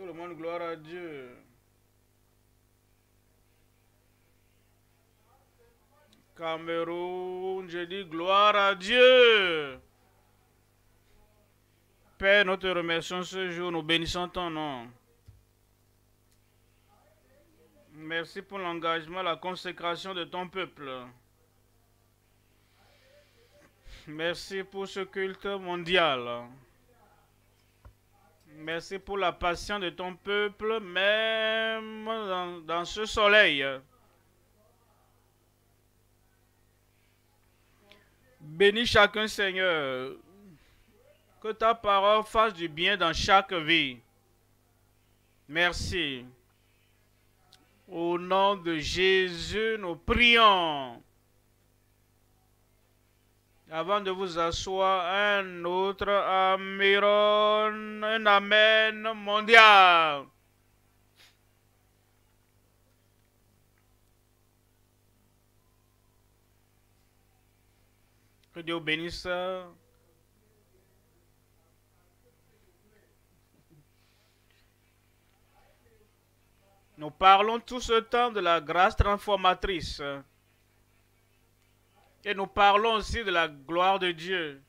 le monde, gloire à Dieu. Cameroun, je dis gloire à Dieu. Père, nous te remercions ce jour, nous bénissons ton nom. Merci pour l'engagement, la consécration de ton peuple. Merci pour ce culte mondial. Merci pour la patience de ton peuple, même dans ce soleil. Bénis chacun, Seigneur. Que ta parole fasse du bien dans chaque vie. Merci. Au nom de Jésus, nous prions. Avant de vous asseoir, un autre Améron, un Amen mondial. Que Dieu bénisse. Nous parlons tout ce temps de la grâce transformatrice. Et nous parlons aussi de la gloire de Dieu.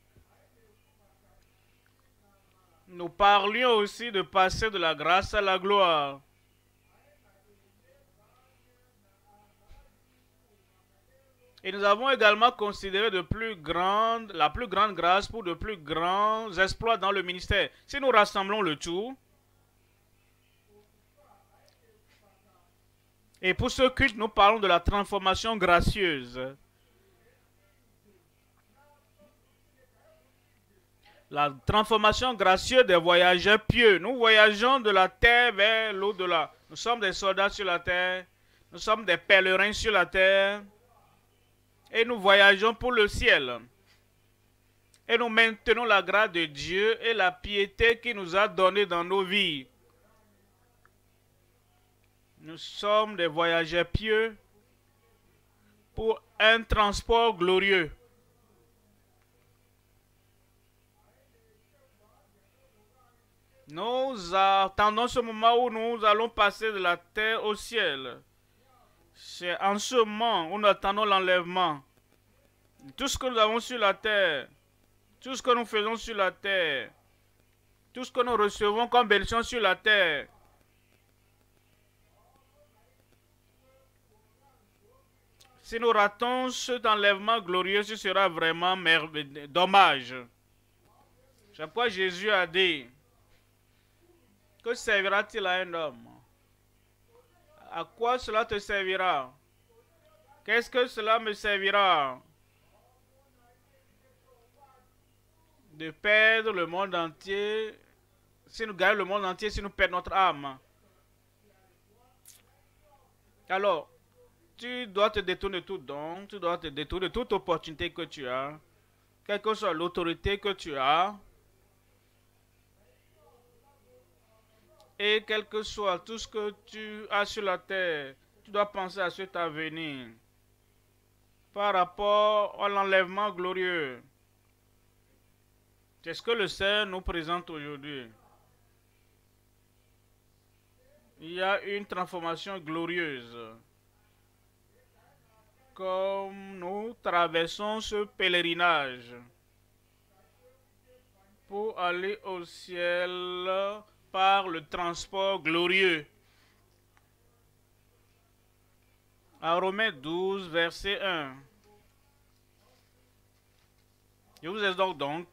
Nous parlions aussi de passer de la grâce à la gloire. Et nous avons également considéré la plus grande grâce pour de plus grands exploits dans le ministère. Si nous rassemblons le tout, et pour ce culte, nous parlons de la transformation gracieuse. La transformation gracieuse des voyageurs pieux. Nous voyageons de la terre vers l'au-delà. Nous sommes des soldats sur la terre. Nous sommes des pèlerins sur la terre. Et nous voyageons pour le ciel. Et nous maintenons la grâce de Dieu et la piété qu'il nous a donnée dans nos vies. Nous sommes des voyageurs pieux pour un transport glorieux. Nous attendons ce moment où nous allons passer de la terre au ciel. C'est en ce moment où nous attendons l'enlèvement. Tout ce que nous avons sur la terre, tout ce que nous faisons sur la terre, tout ce que nous recevons comme bénédiction sur la terre, si nous ratons cet enlèvement glorieux, ce sera vraiment dommage. C'est pourquoi Jésus a dit, que servira-t-il à un homme? À quoi cela te servira? Qu'est-ce que cela me servira? De perdre le monde entier, si nous gagnons le monde entier, si nous perdons notre âme. Alors, tu dois te détourner de tout don, tu dois te détourner de toute opportunité que tu as, quelle que soit l'autorité que tu as, et quel que soit tout ce que tu as sur la terre, tu dois penser à cet avenir par rapport à l'enlèvement glorieux. C'est ce que le Seigneur nous présente aujourd'hui. Il y a une transformation glorieuse. Comme nous traversons ce pèlerinage pour aller au ciel par le transport glorieux. À Romains 12, verset 1. Je vous exhorte donc,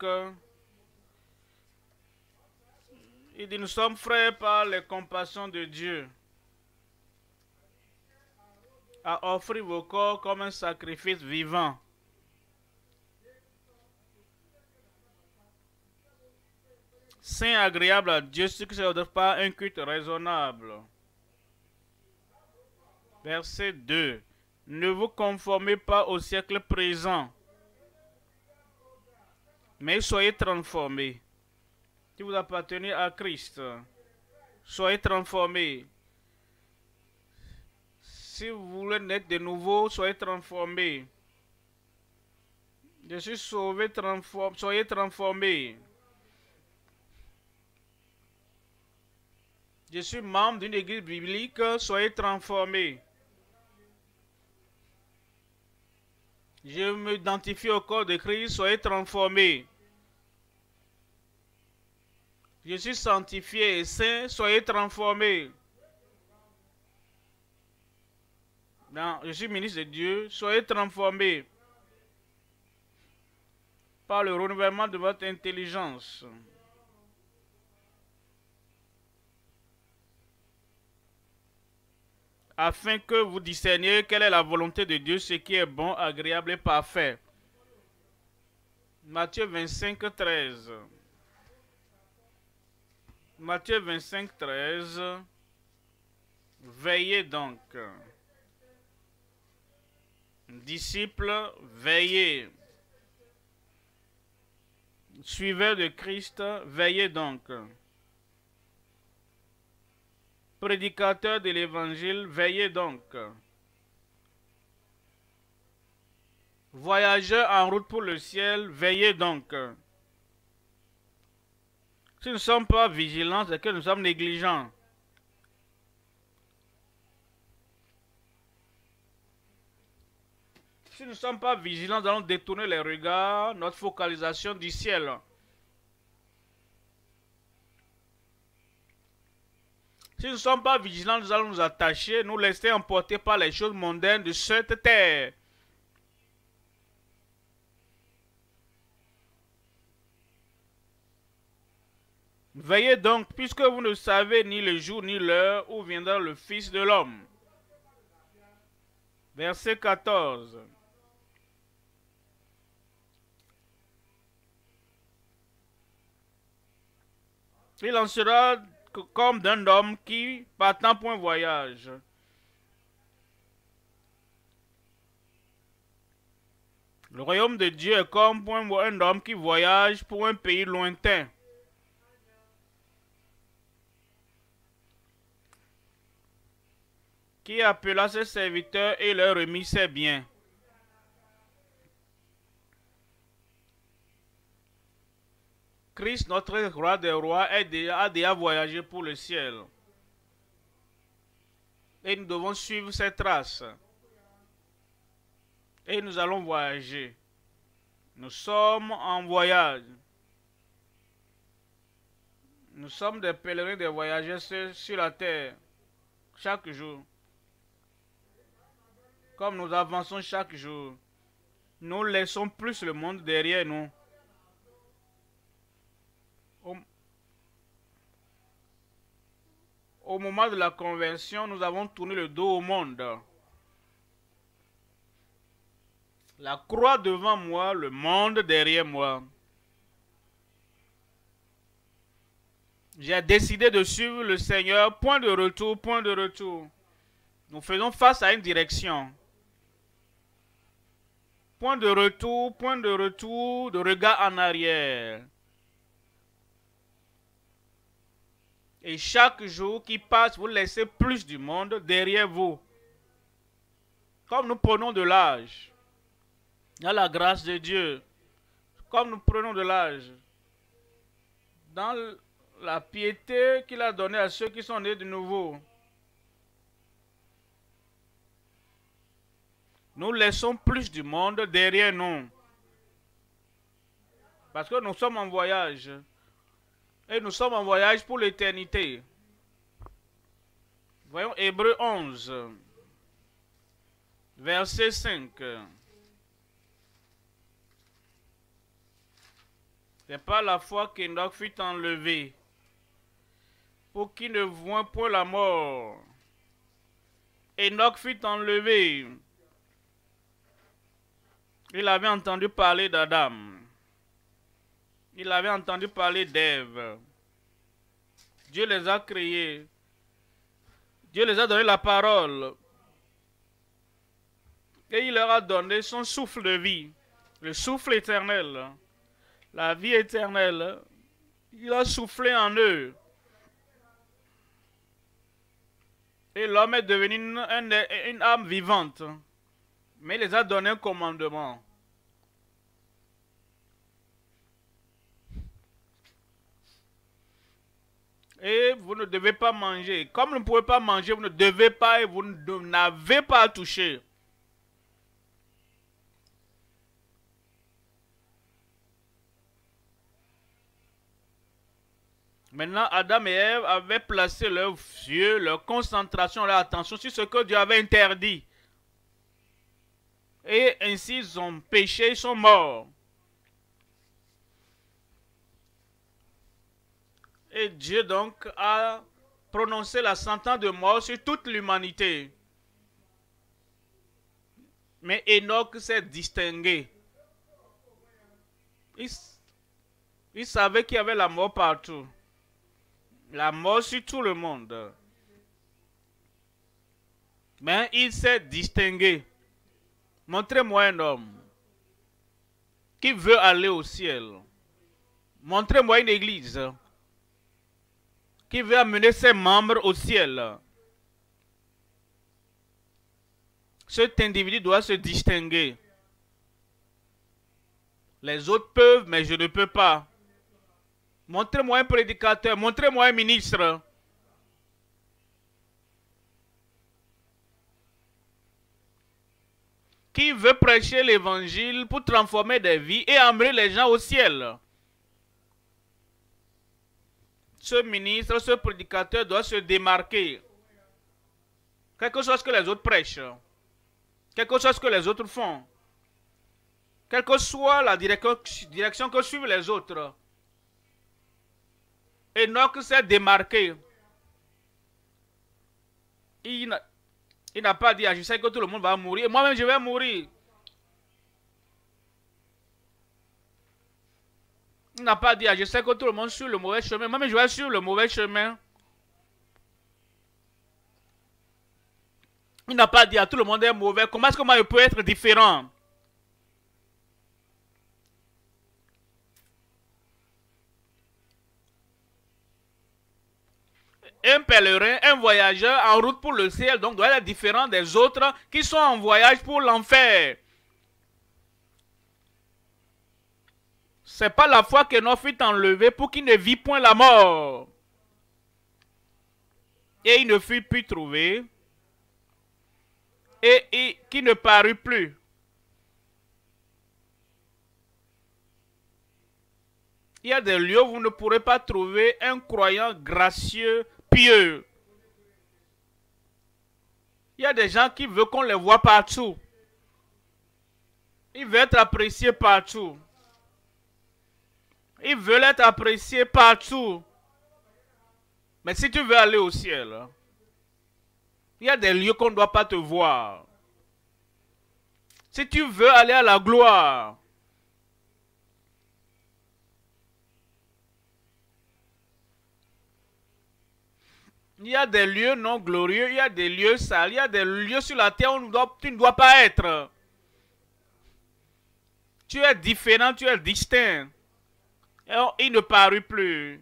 il dit, nous sommes frères par les compassions de Dieu, à offrir vos corps comme un sacrifice vivant, saint, agréable à Dieu, ce qui ne se pas un culte raisonnable. Verset 2. Ne vous conformez pas au siècle présent, mais soyez transformés. Si vous appartenez à Christ, soyez transformés. Si vous voulez naître de nouveau, soyez transformés. Je suis sauvé, soyez transformés. Je suis membre d'une église biblique, soyez transformés. Je m'identifie au corps de Christ, soyez transformés. Je suis sanctifié et saint, soyez transformés. Non, je suis ministre de Dieu, soyez transformés par le renouvellement de votre intelligence. Afin que vous discerniez quelle est la volonté de Dieu, ce qui est bon, agréable et parfait. Matthieu 25, 13. Matthieu 25, 13. Veillez donc. Disciples, veillez. Suiveurs de Christ, veillez donc. Prédicateurs de l'évangile, veillez donc. Voyageurs en route pour le ciel, veillez donc. Si nous ne sommes pas vigilants, c'est que nous sommes négligents. Si nous ne sommes pas vigilants, nous allons détourner les regards, notre focalisation du ciel. Si nous ne sommes pas vigilants, nous allons nous attacher, nous laisser emporter par les choses mondaines de cette terre. Veillez donc, puisque vous ne savez ni le jour ni l'heure où viendra le Fils de l'homme. Verset 14. Il en sera comme d'un homme qui, partant pour un voyage, le royaume de Dieu est comme pour un homme qui voyage pour un pays lointain. Qui appela ses serviteurs et leur remit ses biens. Christ, notre roi des rois, a déjà voyagé pour le ciel. Et nous devons suivre ses traces. Et nous allons voyager. Nous sommes en voyage. Nous sommes des pèlerins, des voyageurs sur la terre, chaque jour. Comme nous avançons chaque jour, nous laissons plus le monde derrière nous. Au moment de la conversion, nous avons tourné le dos au monde. La croix devant moi, le monde derrière moi. J'ai décidé de suivre le Seigneur, point de retour, point de retour. Nous faisons face à une direction. Point de retour, de regard en arrière. Et chaque jour qui passe, vous laissez plus du monde derrière vous. Comme nous prenons de l'âge, dans la grâce de Dieu, comme nous prenons de l'âge, dans la piété qu'il a donnée à ceux qui sont nés de nouveau, nous laissons plus du monde derrière nous. Parce que nous sommes en voyage. Et nous sommes en voyage pour l'éternité. Voyons Hébreux 11, verset 5. C'est par la foi qu'Enoch fut enlevé, pour qu'il ne voie point la mort. Enoch fut enlevé. Il avait entendu parler d'Adam. Il avait entendu parler d'Ève. Dieu les a créés. Dieu les a donné la parole. Et il leur a donné son souffle de vie. Le souffle éternel. La vie éternelle. Il a soufflé en eux. Et l'homme est devenu une âme vivante. Mais il les a donné un commandement. Et vous ne devez pas manger. Comme vous ne pouvez pas manger, vous ne devez pas et vous n'avez pas à toucher. Maintenant, Adam et Ève avaient placé leurs yeux, leur concentration, leur attention sur ce que Dieu avait interdit. Et ainsi, ils ont péché, ils sont morts. Et Dieu donc a prononcé la sentence de mort sur toute l'humanité. Mais Enoch s'est distingué. Il savait qu'il y avait la mort partout. La mort sur tout le monde. Mais il s'est distingué. Montrez-moi un homme qui veut aller au ciel. Montrez-moi une église qui veut amener ses membres au ciel. Cet individu doit se distinguer. Les autres peuvent, mais je ne peux pas. Montrez-moi un prédicateur, montrez-moi un ministre. Qui veut prêcher l'évangile pour transformer des vies et amener les gens au ciel. Ce ministre, ce prédicateur doit se démarquer. Quelque chose que les autres prêchent. Quelque chose que les autres font. Quelle que soit la direction que suivent les autres. Enoch s'est démarqué. Il n'a pas dit, ah, je sais que tout le monde va mourir. Moi-même, je vais mourir. Il n'a pas dit, ah, je sais que tout le monde suit le mauvais chemin. Moi-même, je vais suivre le mauvais chemin. Il n'a pas dit, ah, tout le monde est mauvais. Comment est-ce que moi, je peux être différent? Un pèlerin, un voyageur en route pour le ciel, donc doit être différent des autres qui sont en voyage pour l'enfer. C'est pas la foi que notre fut enlevé pour qu'il ne vit point la mort. Et il ne fut plus trouvé. Et qui ne parut plus. Il y a des lieux où vous ne pourrez pas trouver un croyant gracieux, pieux. Il y a des gens qui veulent qu'on les voit partout. Ils veulent être appréciés partout. Ils veulent être appréciés partout. Mais si tu veux aller au ciel, il y a des lieux qu'on ne doit pas te voir. Si tu veux aller à la gloire, il y a des lieux non glorieux, il y a des lieux sales, il y a des lieux sur la terre où tu ne dois pas être. Tu es différent, tu es distinct. Et il ne parut plus.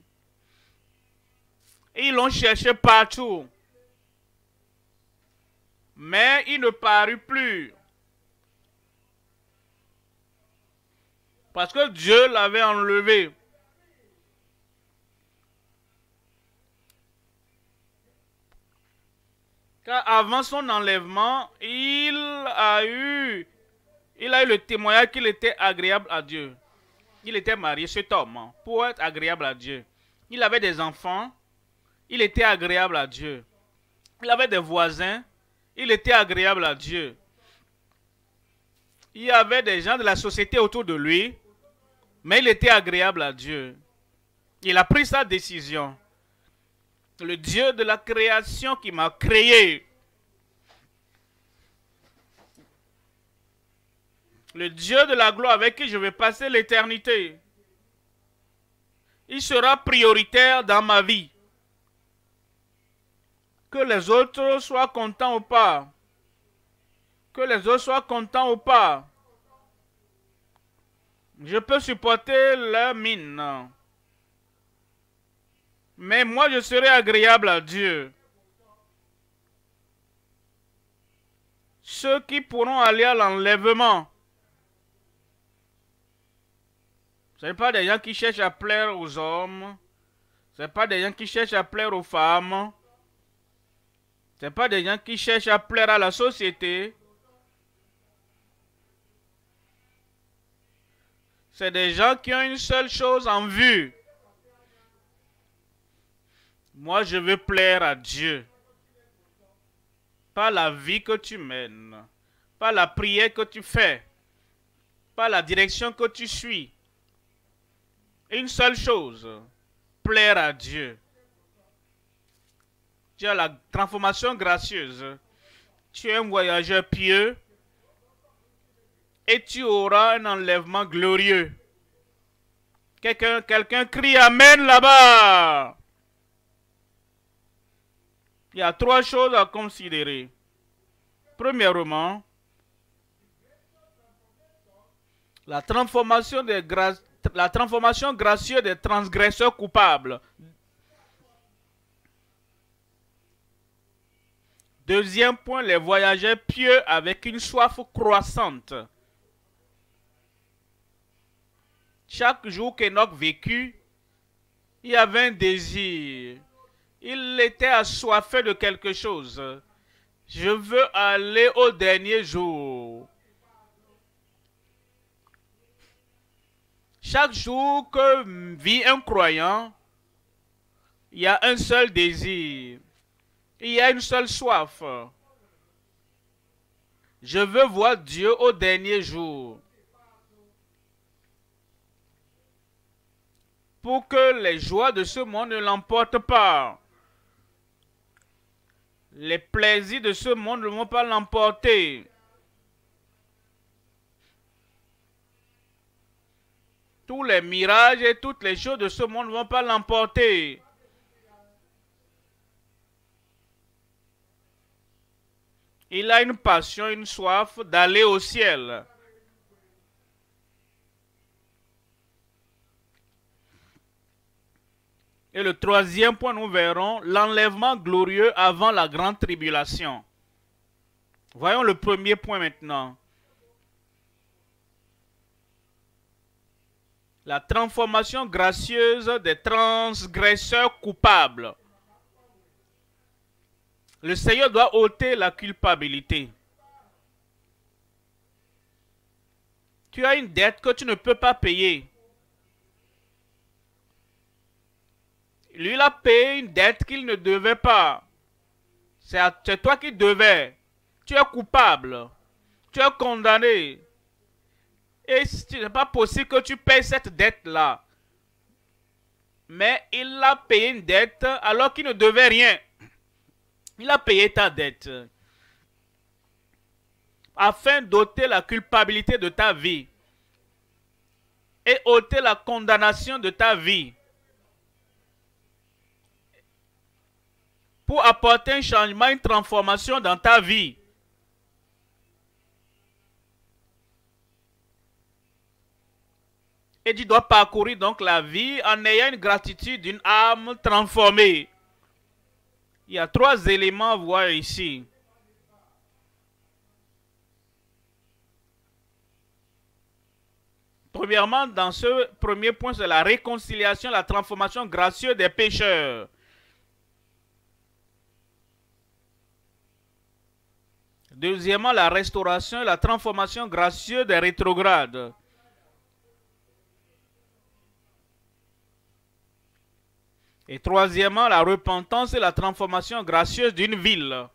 Ils l'ont cherché partout. Mais il ne parut plus. Parce que Dieu l'avait enlevé. Car avant son enlèvement, il a eu le témoignage qu'il était agréable à Dieu. Il était marié, cet homme, pour être agréable à Dieu. Il avait des enfants, il était agréable à Dieu. Il avait des voisins, il était agréable à Dieu. Il y avait des gens de la société autour de lui, mais il était agréable à Dieu. Il a pris sa décision. Le Dieu de la création qui m'a créé. Le Dieu de la gloire avec qui je vais passer l'éternité. Il sera prioritaire dans ma vie. Que les autres soient contents ou pas. Que les autres soient contents ou pas. Je peux supporter leur mine. Mais moi, je serai agréable à Dieu. Ceux qui pourront aller à l'enlèvement. Ce n'est pas des gens qui cherchent à plaire aux hommes. C'est pas des gens qui cherchent à plaire aux femmes. C'est pas des gens qui cherchent à plaire à la société. C'est des gens qui ont une seule chose en vue. Moi, je veux plaire à Dieu. Pas la vie que tu mènes. Pas la prière que tu fais. Pas la direction que tu suis. Une seule chose. Plaire à Dieu. Tu as la transformation gracieuse. Tu es un voyageur pieux. Et tu auras un enlèvement glorieux. Quelqu'un crie Amen là-bas. Il y a trois choses à considérer. Premièrement, la transformation gracieuse des transgresseurs coupables. Deuxième point, les voyageurs pieux avec une soif croissante. Chaque jour qu'Enoch vécut, il y avait un désir. Il était assoiffé de quelque chose. Je veux aller au dernier jour. Chaque jour que vit un croyant, il y a un seul désir. Il y a une seule soif. Je veux voir Dieu au dernier jour. Pour que les joies de ce monde ne l'emportent pas. Les plaisirs de ce monde ne vont pas l'emporter. Tous les mirages et toutes les choses de ce monde ne vont pas l'emporter. Il a une passion, une soif d'aller au ciel. Et le troisième point, nous verrons l'enlèvement glorieux avant la grande tribulation. Voyons le premier point maintenant. La transformation gracieuse des transgresseurs coupables. Le Seigneur doit ôter la culpabilité. Tu as une dette que tu ne peux pas payer. Lui, il a payé une dette qu'il ne devait pas. C'est toi qui devais. Tu es coupable. Tu es condamné. Et ce n'est pas possible que tu payes cette dette-là. Mais il a payé une dette alors qu'il ne devait rien. Il a payé ta dette. Afin d'ôter la culpabilité de ta vie. Et ôter la condamnation de ta vie. Pour apporter un changement, une transformation dans ta vie. Et tu dois parcourir donc la vie en ayant une gratitude d'une âme transformée. Il y a trois éléments à voir ici. Premièrement, dans ce premier point, c'est la réconciliation, la transformation gracieuse des pécheurs. Deuxièmement, la restauration et la transformation gracieuse des rétrogrades. Et troisièmement, la repentance et la transformation gracieuse d'une ville.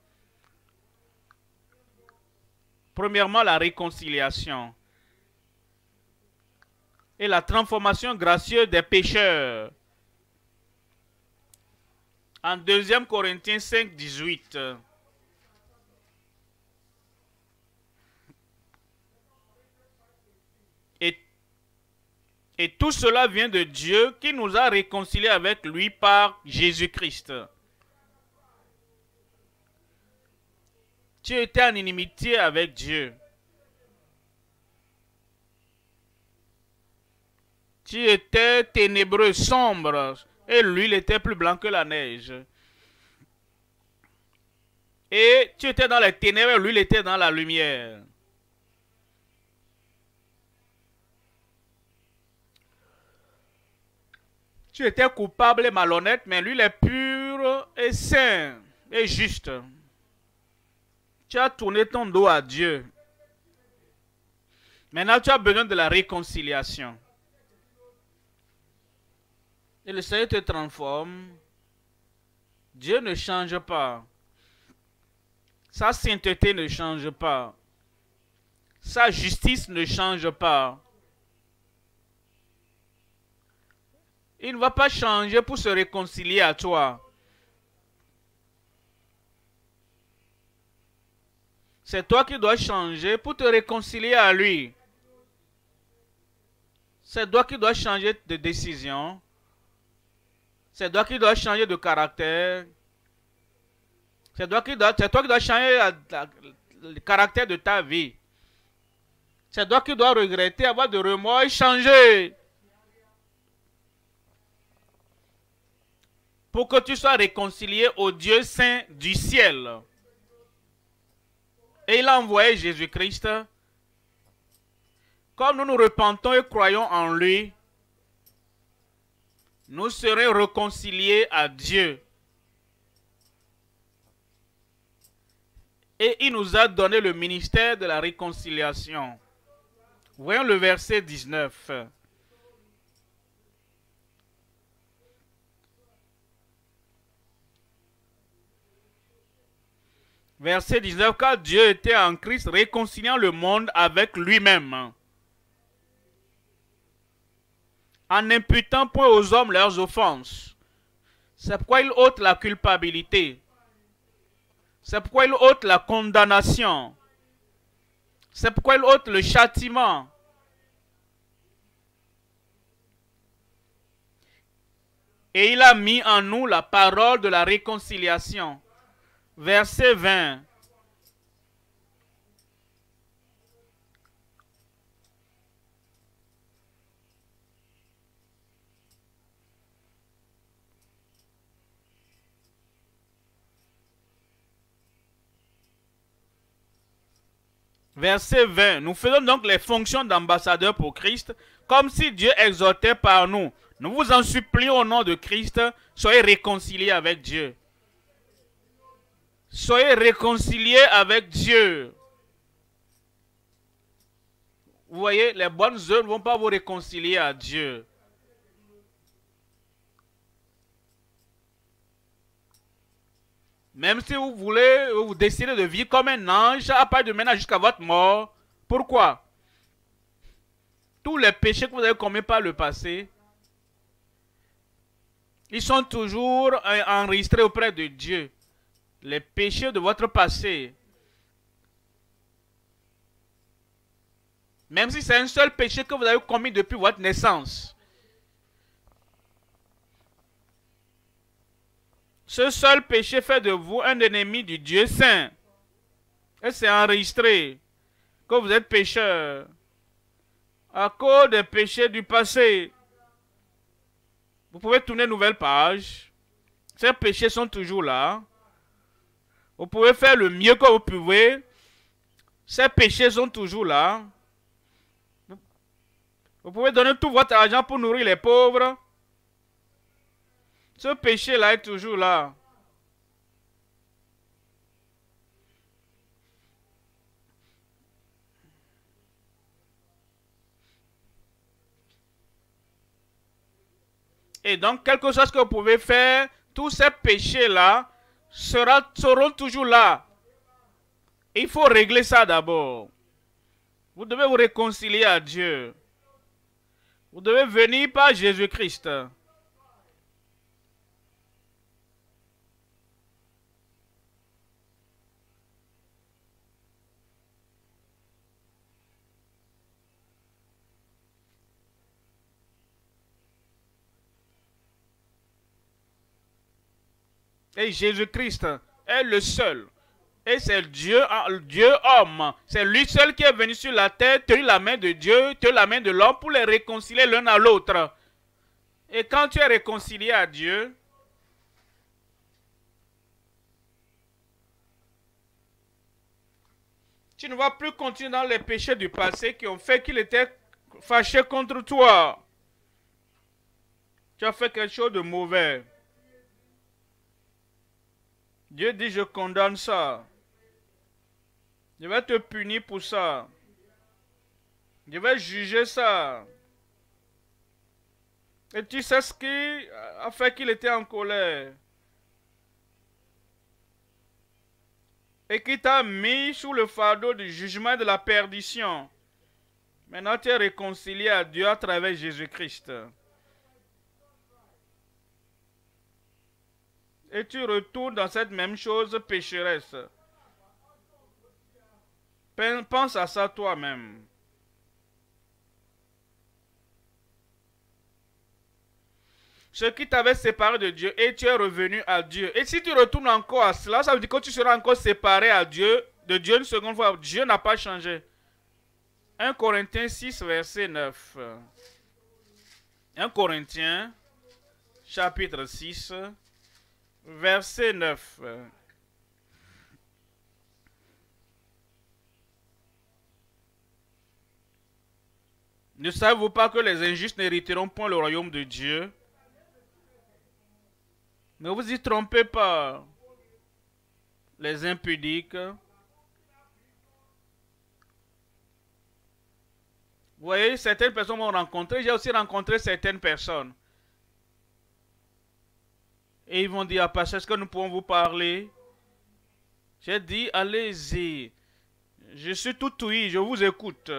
Premièrement, la réconciliation et la transformation gracieuse des pécheurs. En 2 Corinthiens 5, 18. Et tout cela vient de Dieu qui nous a réconciliés avec lui par Jésus-Christ. Tu étais en inimitié avec Dieu. Tu étais ténébreux, sombre, et lui, il était plus blanc que la neige. Et tu étais dans les ténèbres, lui, il était dans la lumière. Tu étais coupable et malhonnête, mais lui, il est pur et saint et juste. Tu as tourné ton dos à Dieu. Maintenant, tu as besoin de la réconciliation. Et le Seigneur te transforme. Dieu ne change pas. Sa sainteté ne change pas. Sa justice ne change pas. Il ne va pas changer pour se réconcilier à toi. C'est toi qui dois changer pour te réconcilier à lui. C'est toi qui dois changer de décision. C'est toi qui dois changer de caractère. C'est toi qui dois changer le caractère de ta vie. C'est toi qui dois regretter, avoir de remords et changer. Pour que tu sois réconcilié au Dieu saint du ciel. Et il a envoyé Jésus-Christ. Comme nous nous repentons et croyons en lui, nous serons réconciliés à Dieu. Et il nous a donné le ministère de la réconciliation. Voyons le verset 19. Verset 19, car Dieu était en Christ réconciliant le monde avec lui-même, en n'imputant point aux hommes leurs offenses. C'est pourquoi il ôte la culpabilité. C'est pourquoi il ôte la condamnation. C'est pourquoi il ôte le châtiment. Et il a mis en nous la parole de la réconciliation. Verset 20. Verset 20. Nous faisons donc les fonctions d'ambassadeurs pour Christ, comme si Dieu exhortait par nous. Nous vous en supplions au nom de Christ, soyez réconciliés avec Dieu. Soyez réconciliés avec Dieu. Vous voyez, les bonnes œuvres ne vont pas vous réconcilier à Dieu. Même si vous voulez, vous décidez de vivre comme un ange à partir de maintenant jusqu'à votre mort. Pourquoi? Tous les péchés que vous avez commis par le passé, ils sont toujours enregistrés auprès de Dieu. Les péchés de votre passé. Même si c'est un seul péché que vous avez commis depuis votre naissance. Ce seul péché fait de vous un ennemi du Dieu saint. Et c'est enregistré que vous êtes pécheur. À cause des péchés du passé. Vous pouvez tourner une nouvelle page. Ces péchés sont toujours là. Vous pouvez faire le mieux que vous pouvez. Ces péchés sont toujours là. Vous pouvez donner tout votre argent pour nourrir les pauvres. Ce péché-là est toujours là. Et donc, quelque chose que vous pouvez faire, tous ces péchés-là seront toujours là. Il faut régler ça d'abord. Vous devez vous réconcilier à Dieu. Vous devez venir par Jésus-Christ. Et Jésus-Christ est le seul. Et c'est Dieu, Dieu homme. C'est lui seul qui est venu sur la terre, tenu la main de Dieu, tenu la main de l'homme pour les réconcilier l'un à l'autre. Et quand tu es réconcilié à Dieu, tu ne vas plus continuer dans les péchés du passé qui ont fait qu'il était fâché contre toi. Tu as fait quelque chose de mauvais. Dieu dit, je condamne ça. Je vais te punir pour ça. Je vais juger ça. Et tu sais ce qui a fait qu'il était en colère. Et qui t'a mis sous le fardeau du jugement et de la perdition. Maintenant, tu es réconcilié à Dieu à travers Jésus-Christ. Et tu retournes dans cette même chose pécheresse. Pense à ça toi-même. Ce qui t'avait séparé de Dieu et tu es revenu à Dieu. Et si tu retournes encore à cela, ça veut dire que tu seras encore séparé à Dieu, de Dieu une seconde fois. Dieu n'a pas changé. 1 Corinthiens 6, verset 9. 1 Corinthiens, chapitre 6, verset 9. Ne savez-vous pas que les injustes n'hériteront point le royaume de Dieu? Ne vous y trompez pas, les impudiques. Vous voyez, certaines personnes m'ont rencontré, j'ai aussi rencontré certaines personnes. Et ils vont dire, ah, pasteur, est-ce que nous pouvons vous parler? J'ai dit, allez-y. Je suis tout ouïe, je vous écoute.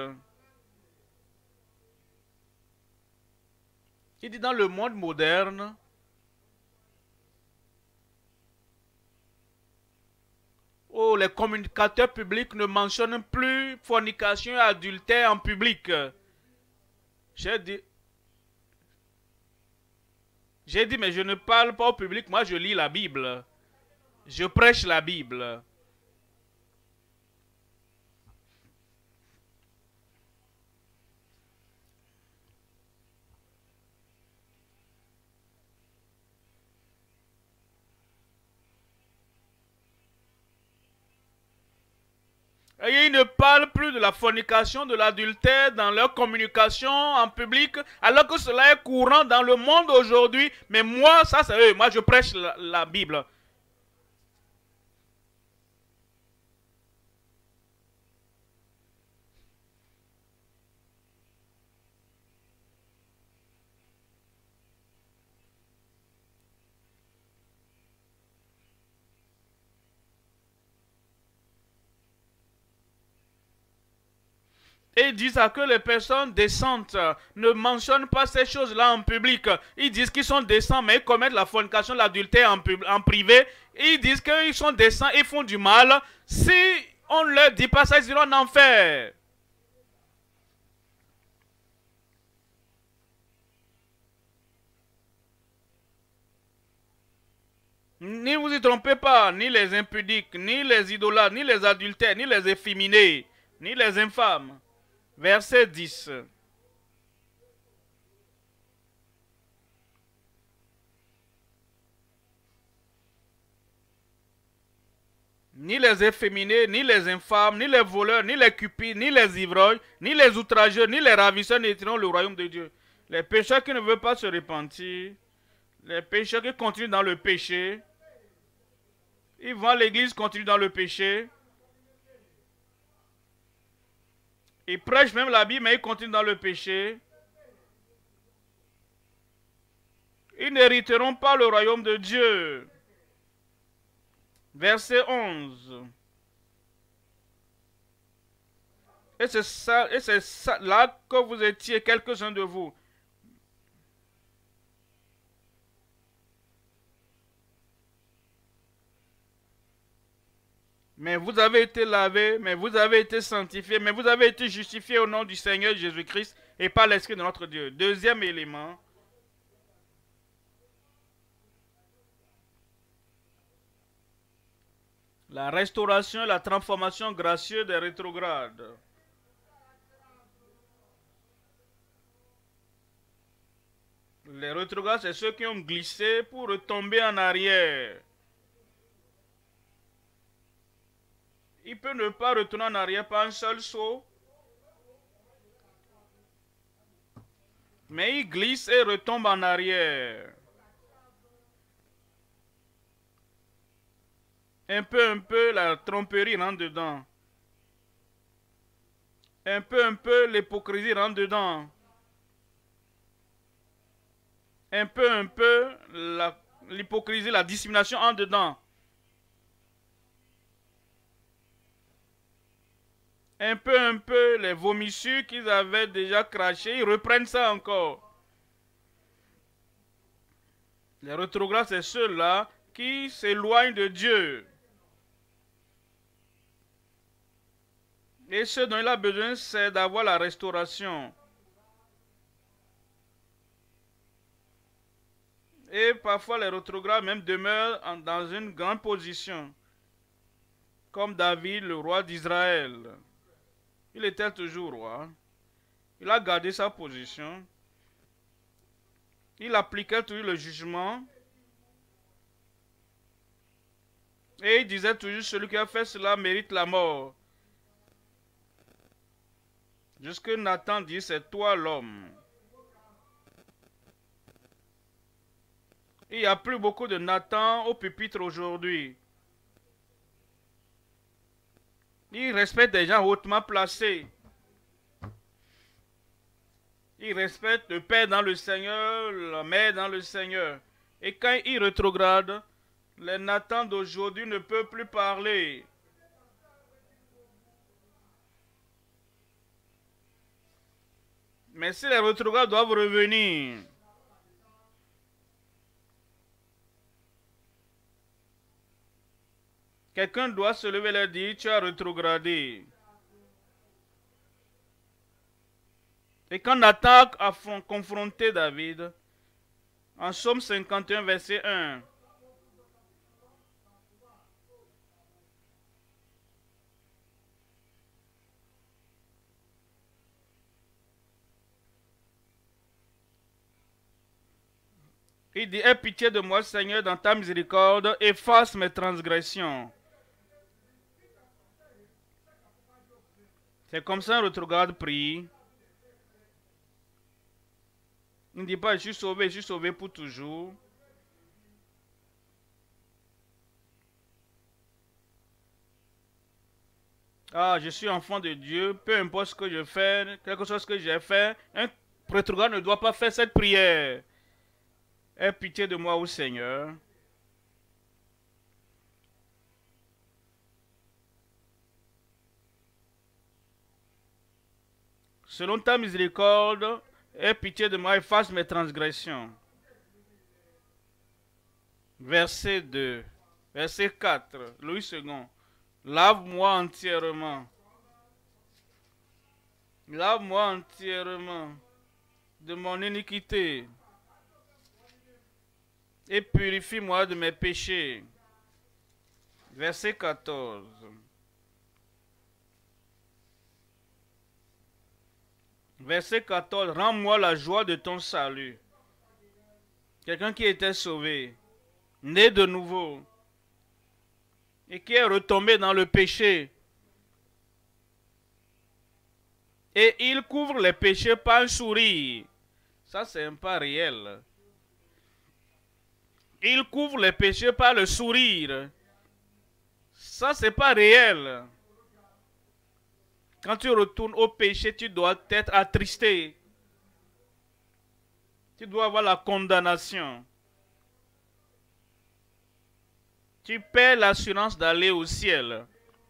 Il dit, dans le monde moderne, oh, les communicateurs publics ne mentionnent plus fornication et adultère en public. J'ai dit, mais je ne parle pas au public, moi je lis la Bible. Je prêche la Bible. Et ils ne parlent plus de la fornication, de l'adultère dans leur communication en public, alors que cela est courant dans le monde aujourd'hui. Mais moi, ça c'est eux. Moi, je prêche la Bible. Et ils disent que les personnes décentes ne mentionnent pas ces choses-là en public. Ils disent qu'ils sont décents, mais ils commettent la fornication, l'adultère en privé. Et ils disent qu'ils sont décents, ils font du mal. Si on ne leur dit pas ça, ils iront en enfer. Ni vous y trompez pas, ni les impudiques, ni les idolâtres, ni les adultères, ni les efféminés, ni les infâmes. Verset 10. Ni les efféminés, ni les infâmes, ni les voleurs, ni les cupides, ni les ivrognes, ni les outrageurs, ni les ravisseurs n'entreront le royaume de Dieu. Les pécheurs qui ne veulent pas se repentir, les pécheurs qui continuent dans le péché, ils vont à l'église, continuent dans le péché. Ils prêchent même la Bible, mais ils continuent dans le péché. Ils n'hériteront pas le royaume de Dieu. Verset 11. Et c'est ça là que vous étiez, quelques-uns de vous. Mais vous avez été lavés, mais vous avez été sanctifiés, mais vous avez été justifiés au nom du Seigneur Jésus-Christ et par l'Esprit de notre Dieu. Deuxième élément. La restauration et la transformation gracieuse des rétrogrades. Les rétrogrades, c'est ceux qui ont glissé pour retomber en arrière. Il peut ne pas retourner en arrière par un seul saut. Mais il glisse et retombe en arrière. Un peu, la tromperie rentre dedans. Un peu, l'hypocrisie rentre dedans. Un peu, l'hypocrisie, la dissimulation entre dedans. Un peu, les vomissures qu'ils avaient déjà crachées, ils reprennent ça encore. Les rétrogrades, c'est ceux-là qui s'éloignent de Dieu. Et ce dont il a besoin, c'est d'avoir la restauration. Et parfois, les rétrogrades même demeurent dans une grande position. Comme David, le roi d'Israël. Il était toujours roi. Il a gardé sa position. Il appliquait toujours le jugement. Et il disait toujours, celui qui a fait cela mérite la mort. Jusque Nathan dit, c'est toi l'homme. Il n'y a plus beaucoup de Nathan au pupitre aujourd'hui. Il respecte des gens hautement placés. Il respecte le père dans le Seigneur, la mère dans le Seigneur. Et quand il rétrograde, les Nathan d'aujourd'hui ne peuvent plus parler. Mais si les rétrogrades doivent revenir, quelqu'un doit se lever et leur dire, tu as rétrogradé. Et quand Nathan a confronté David, en Psaume 51, verset 1, il dit, aie pitié de moi, Seigneur, dans ta miséricorde, efface mes transgressions. C'est comme ça un rétrograde prie. Il ne dit pas, je suis sauvé pour toujours. Ah, je suis enfant de Dieu, peu importe ce que je fais, quelque chose que j'ai fait, un rétrograde ne doit pas faire cette prière. Aie pitié de moi, ô Seigneur. Selon ta miséricorde, aie pitié de moi, efface mes transgressions. Verset 2. Verset 4. Louis II. Lave-moi entièrement. Lave-moi entièrement de mon iniquité et purifie-moi de mes péchés. Verset 14. Verset 14. Rends-moi la joie de ton salut. Quelqu'un qui était sauvé, né de nouveau, et qui est retombé dans le péché. Et il couvre les péchés par un sourire. Ça, c'est un pas réel. Il couvre les péchés par le sourire. Ça, c'est pas réel. Quand tu retournes au péché, tu dois être attristé. Tu dois avoir la condamnation. Tu perds l'assurance d'aller au ciel.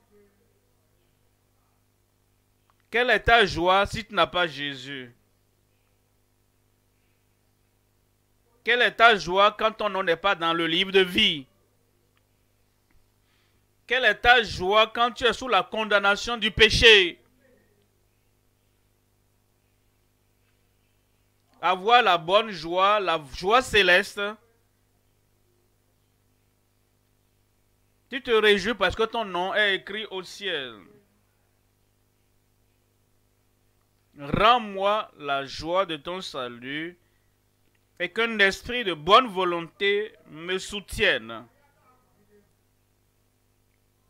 Quelle est ta joie si tu n'as pas Jésus? Quelle est ta joie quand ton nom n'est pas dans le livre de vie? Quelle est ta joie quand tu es sous la condamnation du péché? Avoir la bonne joie, la joie céleste. Tu te réjouis parce que ton nom est écrit au ciel. Rends-moi la joie de ton salut et qu'un esprit de bonne volonté me soutienne.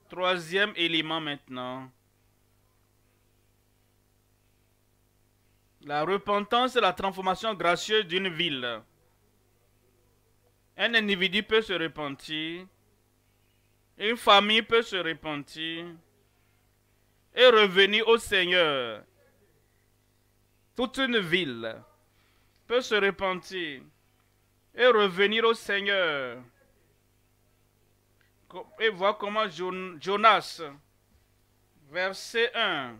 Troisième élément maintenant. La repentance est la transformation gracieuse d'une ville. Un individu peut se repentir, une famille peut se repentir et revenir au Seigneur. Toute une ville peut se repentir et revenir au Seigneur. Et voir comment Jonas, verset 1.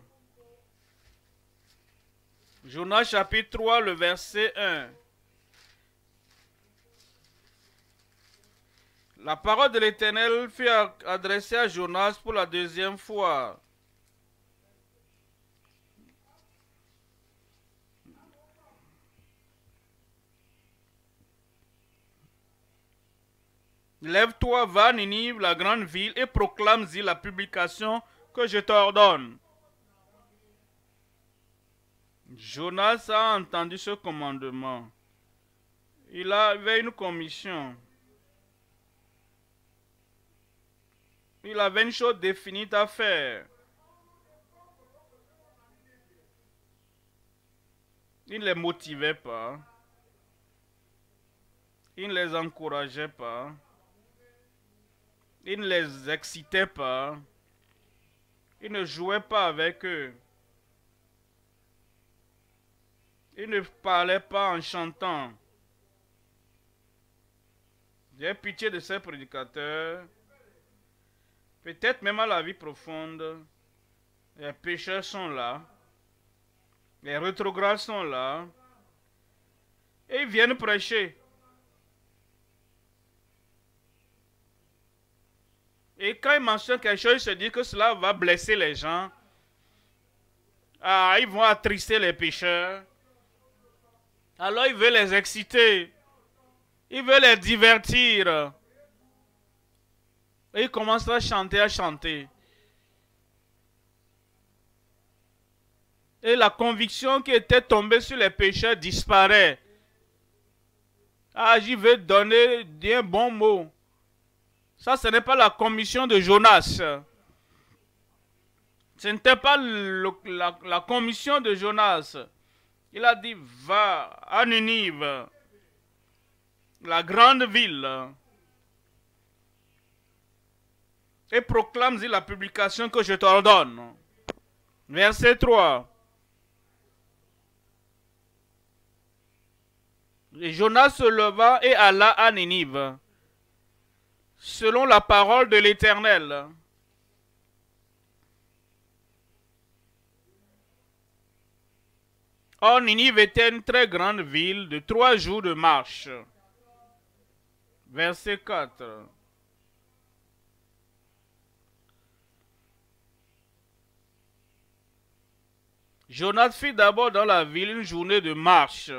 Jonas chapitre 3, le verset 1. La parole de l'Éternel fut adressée à Jonas pour la deuxième fois. Lève-toi, va à Ninive, la grande ville, et proclame-y la publication que je t'ordonne. Jonas a entendu ce commandement. Il avait une commission. Il avait une chose définie à faire. Il ne les motivait pas. Il ne les encourageait pas. Il ne les excitait pas. Il ne jouait pas avec eux. Il ne parlait pas en chantant. J'ai pitié de ces prédicateurs. Peut-être même à la vie profonde, les pécheurs sont là. Les rétrogrades sont là. Et ils viennent prêcher. Et quand ils mentionnent quelque chose, ils se disent que cela va blesser les gens. Ah, ils vont attrister les pécheurs. Alors ils veulent les exciter. Ils veulent les divertir. Et ils commencent à chanter. Et la conviction qui était tombée sur les pécheurs disparaît. Ah, j'y vais donner un bon mot. Ça, ce n'est pas la commission de Jonas. Ce n'était pas la commission de Jonas. Il a dit, va à Ninive, la grande ville, et proclame-y la publication que je t'ordonne. Verset 3. Et Jonas se leva et alla à Ninive, selon la parole de l'Éternel. Or, Ninive était une très grande ville de 3 jours de marche. Verset 4. Jonas fit d'abord dans la ville une journée de marche.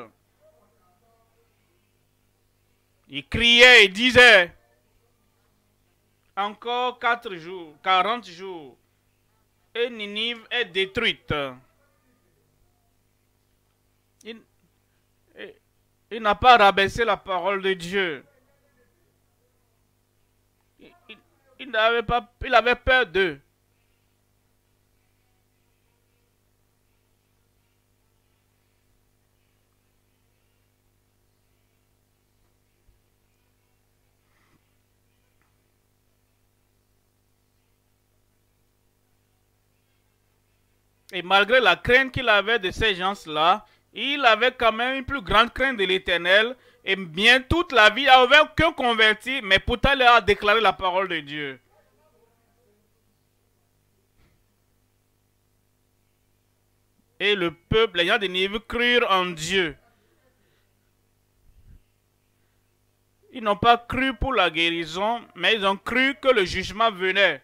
Il criait et disait, encore 4 jours, 40 jours, et Ninive est détruite. Il n'a pas rabaissé la parole de Dieu. Il avait peur d'eux. Et malgré la crainte qu'il avait de ces gens-là, il avait quand même une plus grande crainte de l'Éternel. Et bien toute la vie, il n'avait aucun converti, mais pourtant il a déclaré la parole de Dieu. Et le peuple, les gens de Ninive crurent en Dieu. Ils n'ont pas cru pour la guérison, mais ils ont cru que le jugement venait.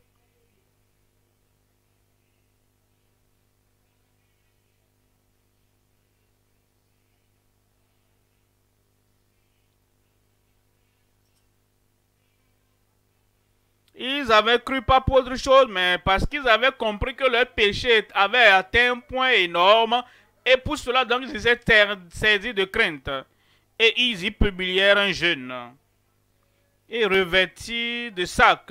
Ils avaient cru pas pour autre chose, mais parce qu'ils avaient compris que leur péché avait atteint un point énorme. Et pour cela, donc, ils étaient saisis de crainte. Et ils y publièrent un jeûne. Et revêtis de sacs.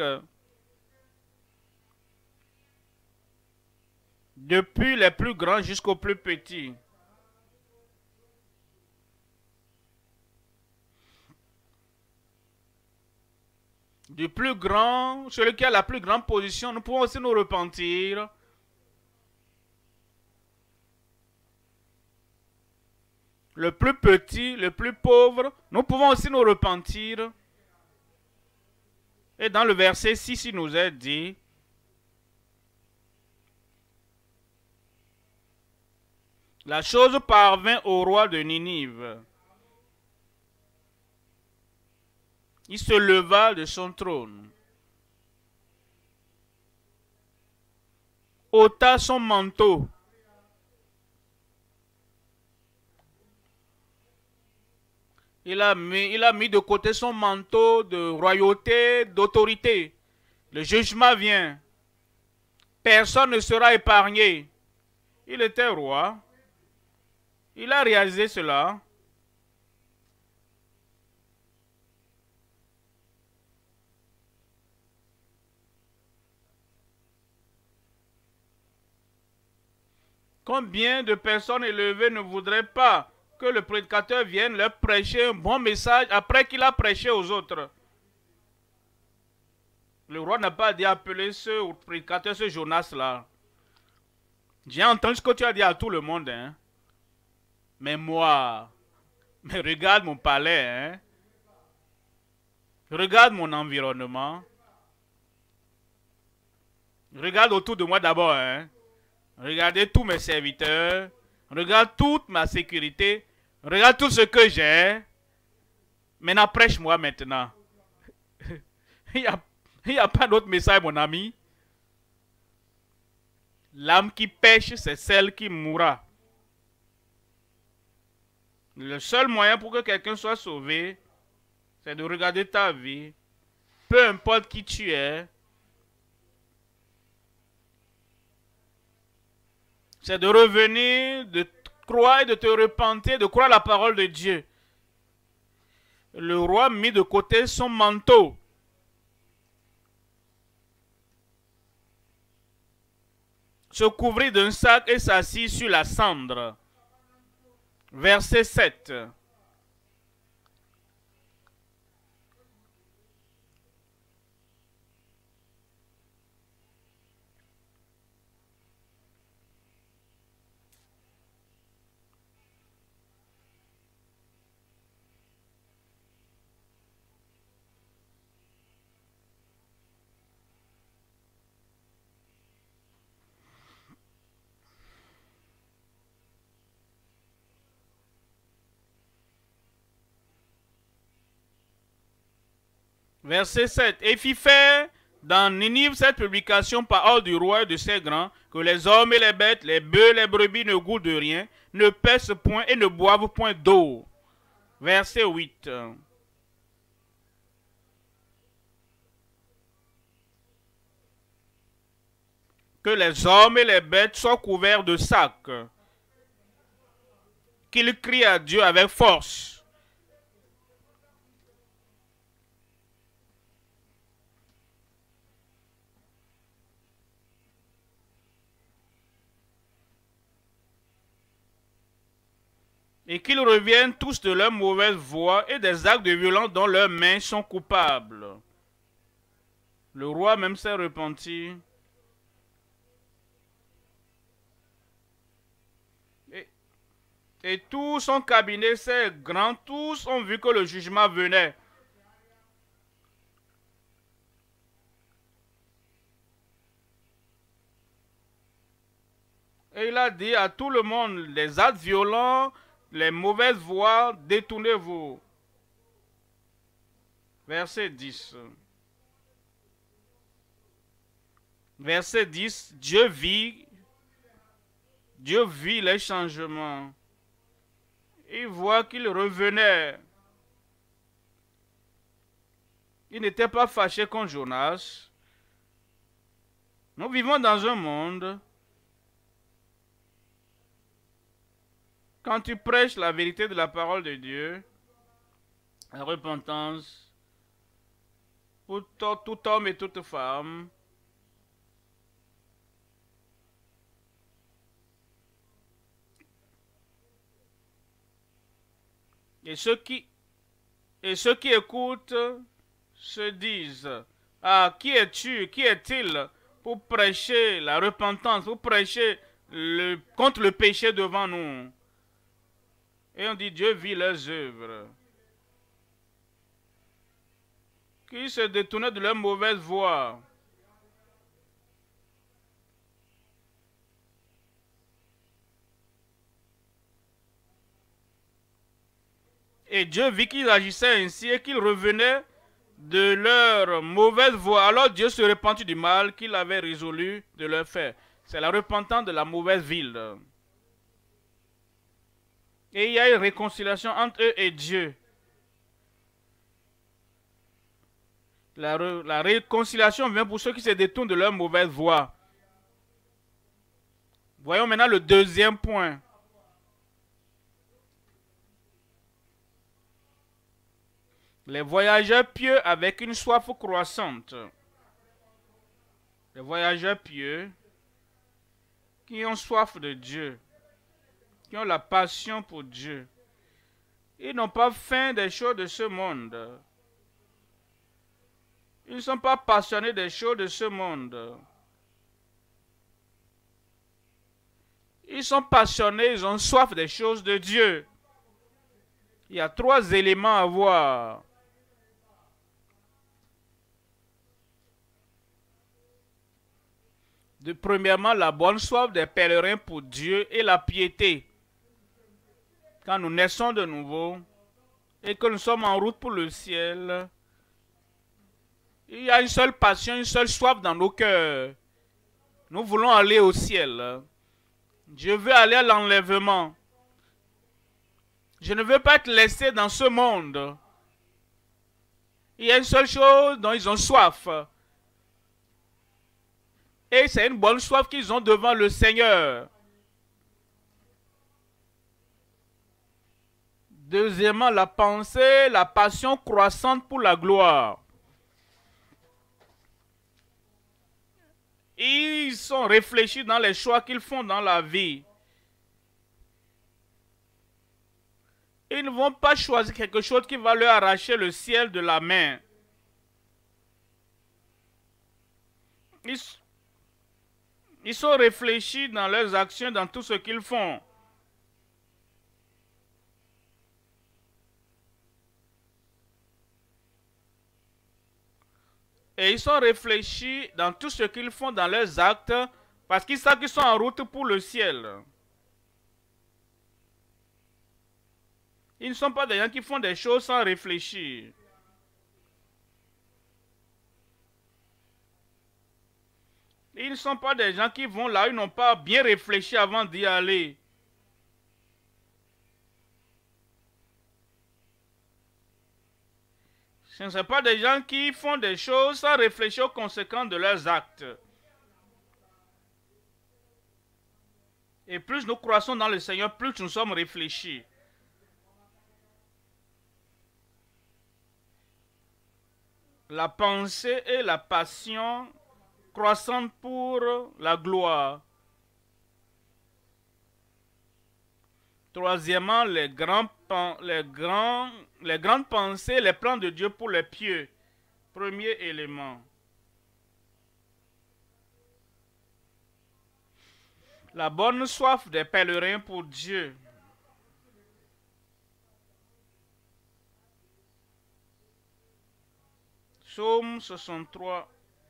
Depuis les plus grands jusqu'aux plus petits. du plus grand, celui qui a la plus grande position, nous pouvons aussi nous repentir. Le plus petit, le plus pauvre, nous pouvons aussi nous repentir. Et dans le verset 6, il nous est dit, la chose parvint au roi de Ninive. Il se leva de son trône, ôta son manteau, il a mis de côté son manteau de royauté, d'autorité. Le jugement vient. Personne ne sera épargné. Il était roi. Il a réalisé cela. Combien de personnes élevées ne voudraient pas que le prédicateur vienne leur prêcher un bon message après qu'il a prêché aux autres? Le roi n'a pas dit appeler ce prédicateur, ce Jonas-là. J'ai entendu ce que tu as dit à tout le monde, hein. Mais moi, mais regarde mon palais, hein. Regarde mon environnement. Regarde autour de moi d'abord, hein. Regardez tous mes serviteurs. Regarde toute ma sécurité. Regarde tout ce que j'ai. Maintenant, prêche-moi maintenant. Il n'y a pas d'autre message, mon ami. L'âme qui pêche, c'est celle qui mourra. Le seul moyen pour que quelqu'un soit sauvé, c'est de regarder ta vie. Peu importe qui tu es. C'est de revenir, de croire et de te repentir, de croire la parole de Dieu. Le roi mit de côté son manteau. Se couvrit d'un sac et s'assit sur la cendre. Verset 7. Verset 7. Et fit faire dans Ninive cette publication par ordre du roi et de ses grands, que les hommes et les bêtes, les bœufs, les brebis ne goûtent de rien, ne pèsent point et ne boivent point d'eau. Verset 8. Que les hommes et les bêtes soient couverts de sacs, qu'ils crient à Dieu avec force. Et qu'ils reviennent tous de leur mauvaise voie et des actes de violence dont leurs mains sont coupables. Le roi même s'est repenti. Et tout son cabinet, ses grands, tous ont vu que le jugement venait. Et il a dit à tout le monde, les actes violents, les mauvaises voies, détournez-vous. Verset 10. Verset 10, Dieu vit les changements. Il voit qu'il revenait. Il n'était pas fâché contre Jonas. Nous vivons dans un monde. Quand tu prêches la vérité de la parole de Dieu, la repentance, pour tout homme et toute femme, et ceux qui écoutent se disent, ah, qui es-tu, qui est-il pour prêcher la repentance, pour prêcher contre le péché devant nous? Et on dit, Dieu vit leurs œuvres. Qui se détournaient de leur mauvaise voie. Et Dieu vit qu'ils agissaient ainsi et qu'ils revenaient de leur mauvaise voie. Alors Dieu se repentit du mal qu'il avait résolu de leur faire. C'est la repentance de la mauvaise ville. Et il y a une réconciliation entre eux et Dieu. La réconciliation vient pour ceux qui se détournent de leur mauvaise voie. Voyons maintenant le deuxième point. Les voyageurs pieux avec une soif croissante. Les voyageurs pieux qui ont soif de Dieu, qui ont la passion pour Dieu. Ils n'ont pas faim des choses de ce monde. Ils ne sont pas passionnés des choses de ce monde. Ils sont passionnés, ils ont soif des choses de Dieu. Il y a trois éléments à voir. Premièrement, la bonne soif des pèlerins pour Dieu et la piété. Quand nous naissons de nouveau et que nous sommes en route pour le ciel, il y a une seule passion, une seule soif dans nos cœurs. Nous voulons aller au ciel. Je veux aller à l'enlèvement. Je ne veux pas être laissé dans ce monde. Il y a une seule chose dont ils ont soif. Et c'est une bonne soif qu'ils ont devant le Seigneur. Deuxièmement, la pensée, la passion croissante pour la gloire. Ils sont réfléchis dans les choix qu'ils font dans la vie. Ils ne vont pas choisir quelque chose qui va leur arracher le ciel de la main. Ils sont réfléchis dans leurs actions, dans tout ce qu'ils font. Et ils sont réfléchis dans tout ce qu'ils font dans leurs actes parce qu'ils savent qu'ils sont en route pour le ciel. Ils ne sont pas des gens qui font des choses sans réfléchir. Ils ne sont pas des gens qui vont là, ils n'ont pas bien réfléchi avant d'y aller. Ce ne sont pas des gens qui font des choses sans réfléchir aux conséquences de leurs actes. Et plus nous croissons dans le Seigneur, plus nous sommes réfléchis. La pensée et la passion croissante pour la gloire. Troisièmement, les grandes pensées, les plans de Dieu pour les pieux. Premier élément. La bonne soif des pèlerins pour Dieu. Psaume 63.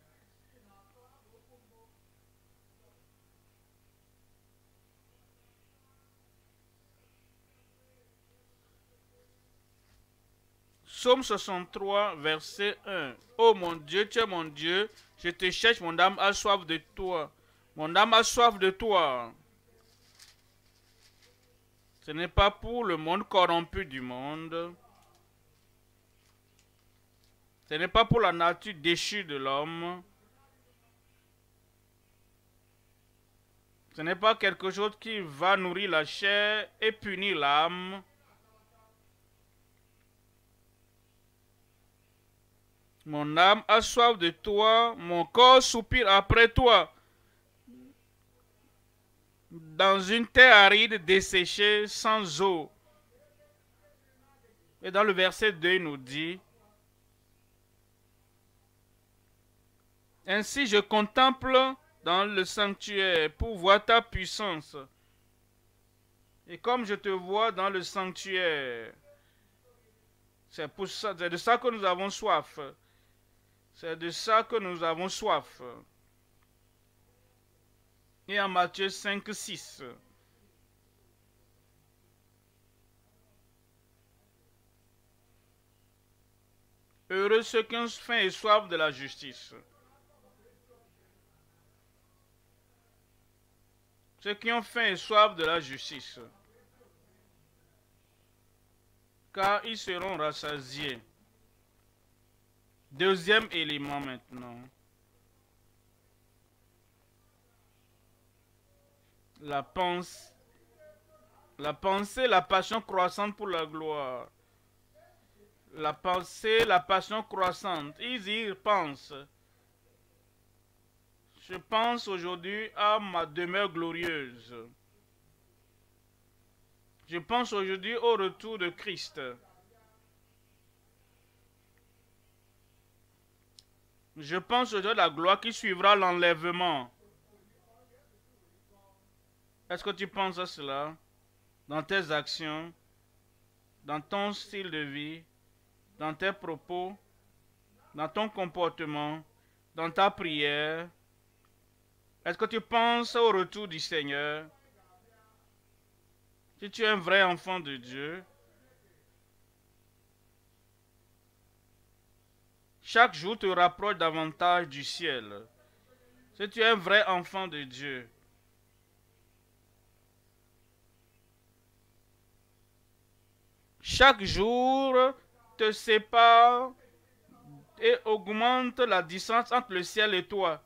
Psaume 63, verset 1. Ô mon Dieu, tu es mon Dieu, je te cherche, mon âme a soif de toi. Mon âme a soif de toi. Ce n'est pas pour le monde corrompu du monde. Ce n'est pas pour la nature déchue de l'homme. Ce n'est pas quelque chose qui va nourrir la chair et punir l'âme. Mon âme a soif de toi, mon corps soupire après toi. Dans une terre aride, desséchée, sans eau. Et dans le verset 2, il nous dit, Ainsi je contemple dans le sanctuaire pour voir ta puissance. Et comme je te vois dans le sanctuaire, c'est de ça que nous avons soif. C'est de ça que nous avons soif. Et en Matthieu 5, 6. Heureux ceux qui ont faim et soif de la justice. Ceux qui ont faim et soif de la justice. Car ils seront rassasiés. Deuxième élément maintenant. La pensée, la passion croissante pour la gloire. La pensée, la passion croissante. Ils y pensent. Je pense aujourd'hui à ma demeure glorieuse. Je pense aujourd'hui au retour de Christ. Je pense aujourd'hui à la gloire qui suivra l'enlèvement. Est-ce que tu penses à cela dans tes actions, dans ton style de vie, dans tes propos, dans ton comportement, dans ta prière? Est-ce que tu penses au retour du Seigneur? Si tu es un vrai enfant de Dieu, chaque jour te rapproche davantage du ciel. Si tu es un vrai enfant de Dieu, chaque jour te sépare et augmente la distance entre le ciel et toi.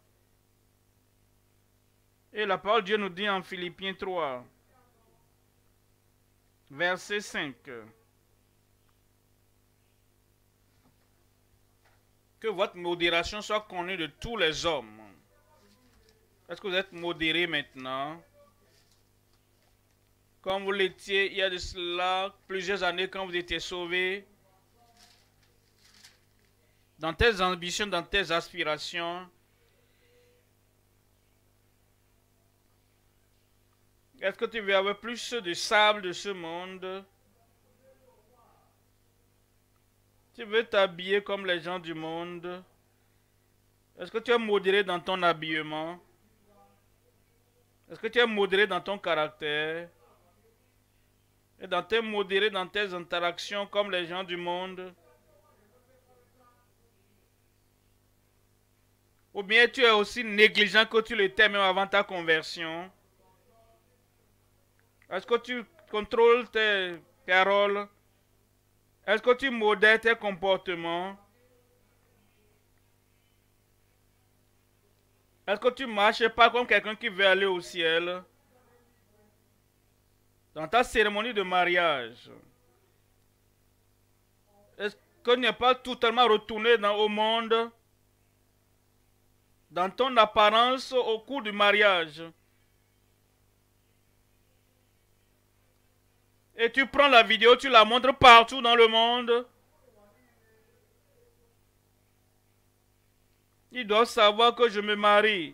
Et la parole de Dieu nous dit en Philippiens 3, verset 5, que votre modération soit connue de tous les hommes. Est-ce que vous êtes modéré maintenant? Comme vous l'étiez il y a de cela plusieurs années quand vous étiez sauvé? Dans tes ambitions, dans tes aspirations? Est-ce que tu veux avoir plus de sable de ce monde? Tu veux t'habiller comme les gens du monde? Est-ce que tu es modéré dans ton habillement? Est-ce que tu es modéré dans ton caractère? Et tu es modéré dans tes interactions comme les gens du monde? Ou bien tu es aussi négligent que tu l'étais même avant ta conversion? Est-ce que tu contrôles tes paroles? Est-ce que tu modères tes comportements? Est-ce que tu ne marches pas comme quelqu'un qui veut aller au ciel? Dans ta cérémonie de mariage, est-ce que tu n'es pas totalement retourné au monde? Dans ton apparence au cours du mariage? Et tu prends la vidéo, tu la montres partout dans le monde? Ils doivent savoir que je me marie.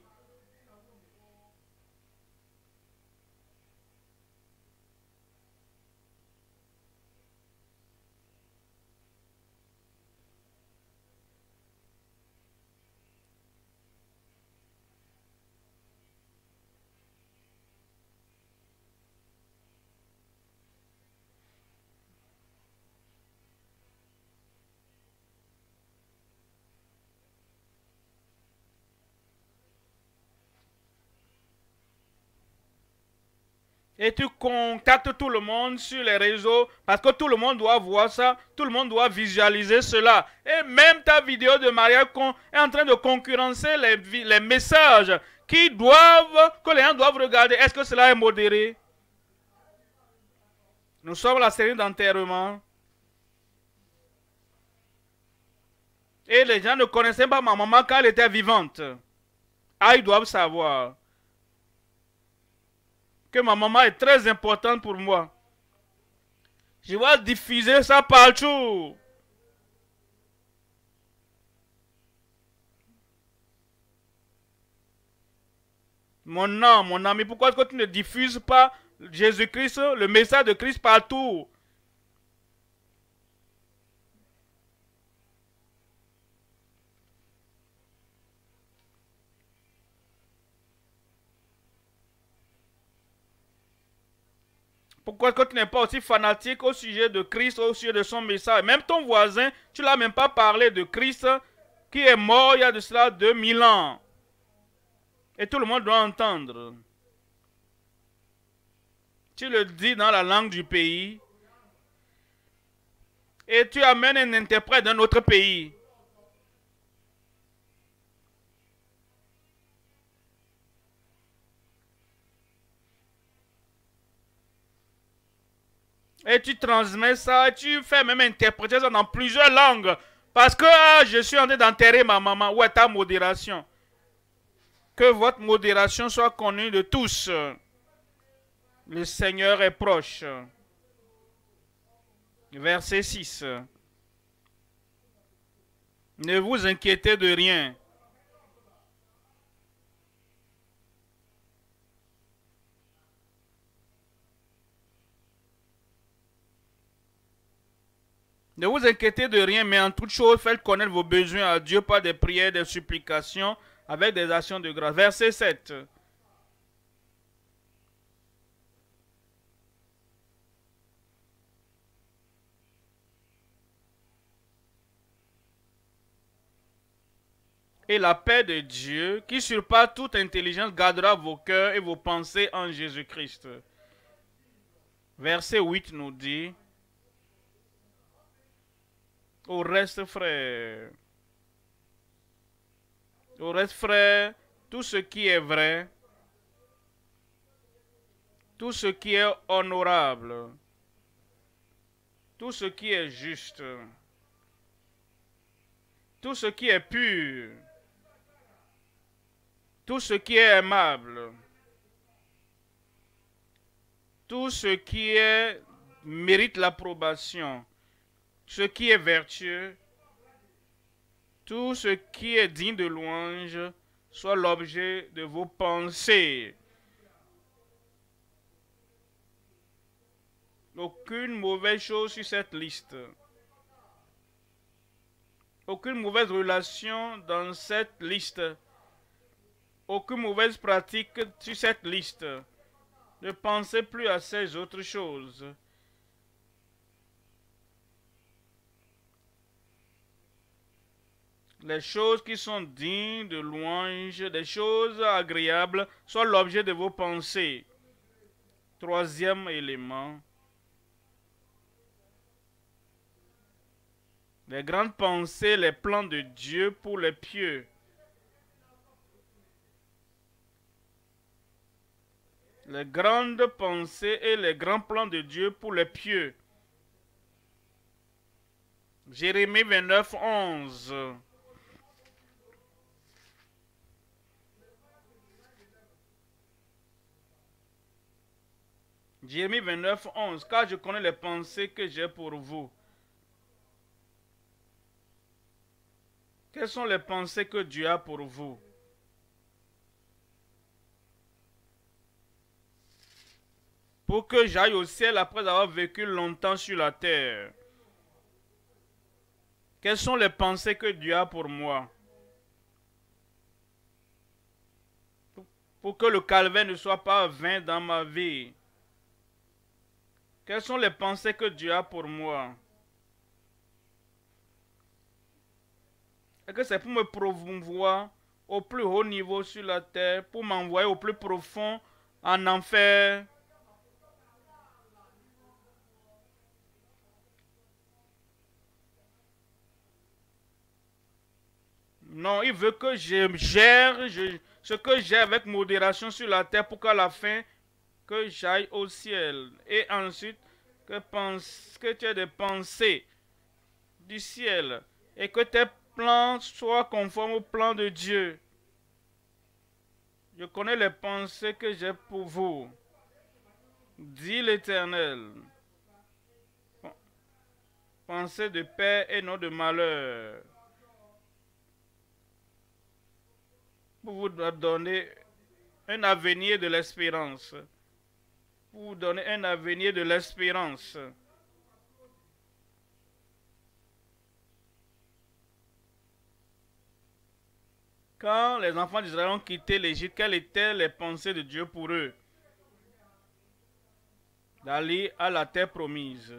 Et tu contactes tout le monde sur les réseaux parce que tout le monde doit voir ça, tout le monde doit visualiser cela. Et même ta vidéo de mariage est en train de concurrencer les messages que les gens doivent regarder. Est-ce que cela est modéré? Nous sommes à la série d'enterrement. Et les gens ne connaissaient pas ma maman quand elle était vivante. Ah, ils doivent savoir que ma maman est très importante pour moi. Je vais diffuser ça partout. mon ami, pourquoi est-ce que tu ne diffuses pas Jésus-Christ, le message de Christ partout? Pourquoi est-ce que tu n'es pas aussi fanatique au sujet de Christ, au sujet de son message? Même ton voisin, tu ne l'as même pas parlé de Christ qui est mort il y a de cela 2000 ans. Et tout le monde doit entendre. Tu le dis dans la langue du pays et tu amènes un interprète d'un autre pays. Et tu transmets ça, et tu fais même interpréter ça dans plusieurs langues. Parce que je suis en train d'enterrer ma maman. Où est ta modération? Que votre modération soit connue de tous. Le Seigneur est proche. Verset 6. Ne vous inquiétez de rien. Ne vous inquiétez de rien, mais en toute chose, faites connaître vos besoins à Dieu par des prières, des supplications, avec des actions de grâce. Verset 7. Et la paix de Dieu, qui surpasse toute intelligence, gardera vos cœurs et vos pensées en Jésus-Christ. Verset 8 nous dit, au reste, frère, tout ce qui est vrai, tout ce qui est honorable, tout ce qui est juste, tout ce qui est pur, tout ce qui est aimable, tout ce qui mérite l'approbation, ce qui est vertueux, tout ce qui est digne de louange, soit l'objet de vos pensées. Aucune mauvaise chose sur cette liste. Aucune mauvaise relation dans cette liste. Aucune mauvaise pratique sur cette liste. Ne pensez plus à ces autres choses. Les choses qui sont dignes de louange, des choses agréables, soient l'objet de vos pensées. Troisième élément. Les grandes pensées, les plans de Dieu pour les pieux. Les grandes pensées et les grands plans de Dieu pour les pieux. Jérémie 29, 11. Jérémie 29, 11. Car je connais les pensées que j'ai pour vous. Quelles sont les pensées que Dieu a pour vous? Pour que j'aille au ciel après avoir vécu longtemps sur la terre. Quelles sont les pensées que Dieu a pour moi? Pour que le calvaire ne soit pas vain dans ma vie. Quelles sont les pensées que Dieu a pour moi? Est-ce que c'est pour me promouvoir au plus haut niveau sur la terre, pour m'envoyer au plus profond en enfer? Non, il veut que je gère ce que j'ai avec modération sur la terre pour qu'à la fin, que j'aille au ciel. Et ensuite, que tu aies des pensées du ciel et que tes plans soient conformes au plan de Dieu. Je connais les pensées que j'ai pour vous, dit l'Éternel. Pensées de paix et non de malheur. Pour vous donner un avenir de l'espérance. Pour vous donner un avenir de l'espérance. Quand les enfants d'Israël ont quitté l'Égypte, quelles étaient les pensées de Dieu pour eux? D'aller à la terre promise.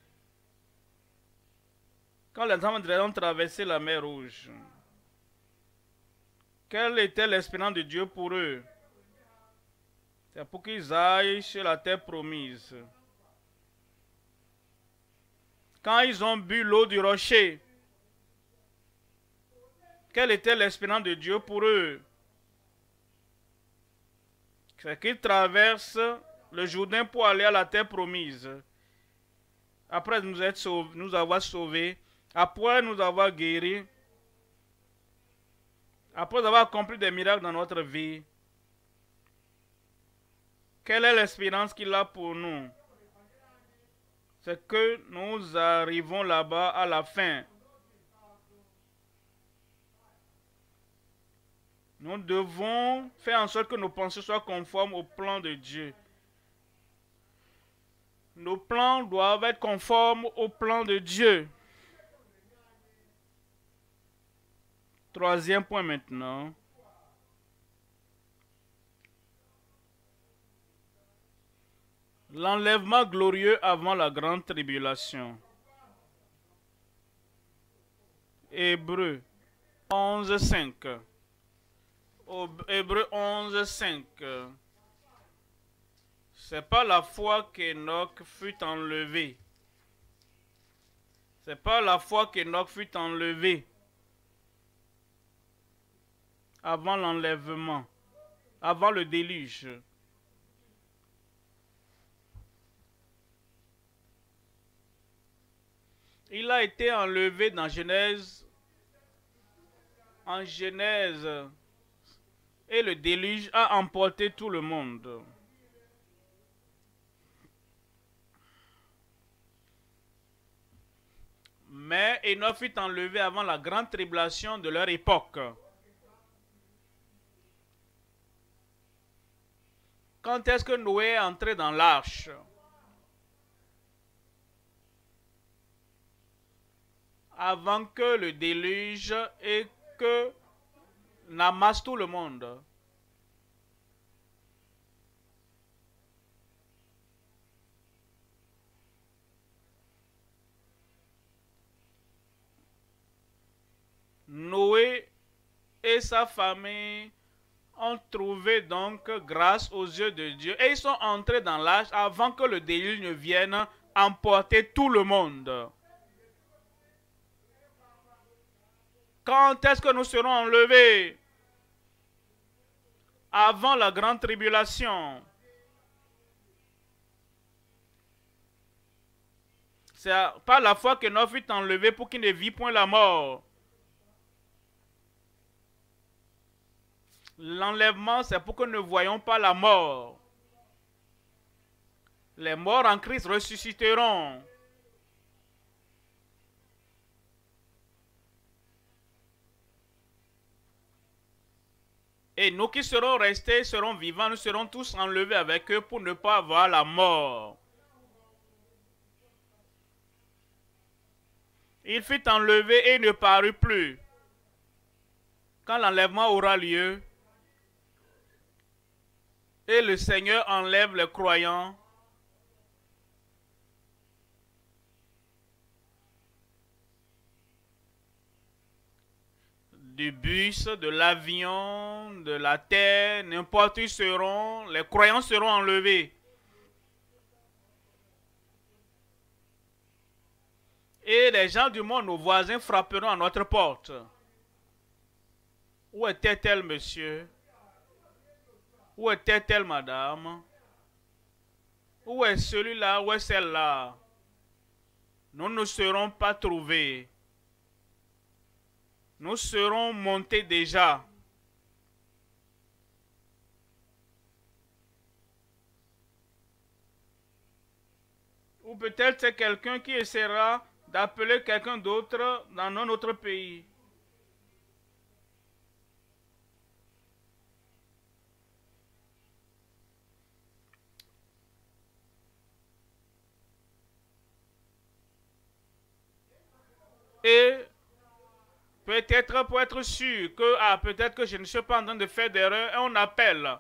Quand les enfants d'Israël ont traversé la mer Rouge, quelle était l'espérance de Dieu pour eux? C'est pour qu'ils aillent sur la terre promise. Quand ils ont bu l'eau du rocher, quelle était l'espérance de Dieu pour eux? C'est qu'ils traversent le Jourdain pour aller à la terre promise. Après nous avoir sauvés, après nous avoir guéris, après avoir accompli des miracles dans notre vie, quelle est l'espérance qu'il a pour nous? C'est que nous arrivons là-bas à la fin. Nous devons faire en sorte que nos pensées soient conformes au plan de Dieu. Nos plans doivent être conformes au plan de Dieu. Troisième point maintenant. L'enlèvement glorieux avant la grande tribulation. Hébreux 11:5. Hébreux 11:5. C'est pas la foi qu'Enoch fut enlevé. C'est pas la foi qu'Enoch fut enlevé avant l'enlèvement, avant le déluge. Il a été enlevé dans Genèse, en Genèse, et le déluge a emporté tout le monde. Mais Enoch fut enlevé avant la grande tribulation de leur époque. Quand est-ce que Noé est entré dans l'arche? Avant que le déluge et que n'amasse tout le monde. Noé et sa famille ont trouvé donc grâce aux yeux de Dieu et ils sont entrés dans l'arche avant que le déluge ne vienne emporter tout le monde. Quand est-ce que nous serons enlevés? Avant la grande tribulation. C'est par la foi que Noé fut enlevé pour qu'il ne vit point la mort. L'enlèvement, c'est pour que nous ne voyions pas la mort. Les morts en Christ ressusciteront. Et nous qui serons restés, serons vivants, nous serons tous enlevés avec eux pour ne pas avoir la mort. Il fut enlevé et ne parut plus. Quand l'enlèvement aura lieu, et le Seigneur enlève les croyants, du bus, de l'avion, de la terre, n'importe où ils seront, les croyants seront enlevés. Et les gens du monde, nos voisins, frapperont à notre porte. Où était-elle, monsieur? Où était-elle, madame? Où est celui-là? Où est celle-là? Nous ne serons pas trouvés. Nous serons montés déjà. Ou peut-être c'est quelqu'un qui essaiera d'appeler quelqu'un d'autre dans notre pays. Et peut-être pour être sûr que peut-être que je ne suis pas en train de faire d'erreur, et on appelle.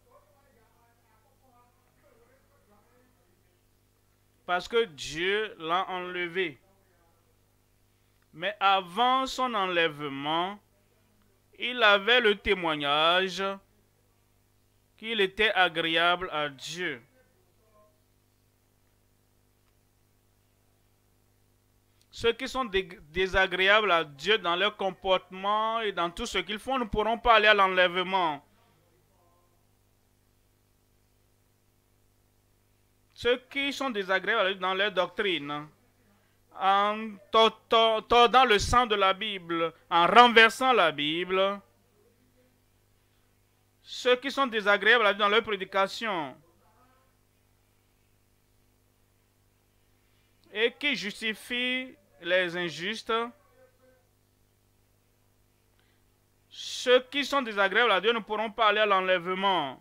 Parce que Dieu l'a enlevé. Mais avant son enlèvement, il avait le témoignage qu'il était agréable à Dieu. Ceux qui sont désagréables à Dieu dans leur comportement et dans tout ce qu'ils font ne pourront pas aller à l'enlèvement. Ceux qui sont désagréables dans leur doctrine, en tordant le sang de la Bible, en renversant la Bible, ceux qui sont désagréables dans leur prédication et qui justifient les injustes, ceux qui sont désagréables à Dieu ne pourront pas aller à l'enlèvement.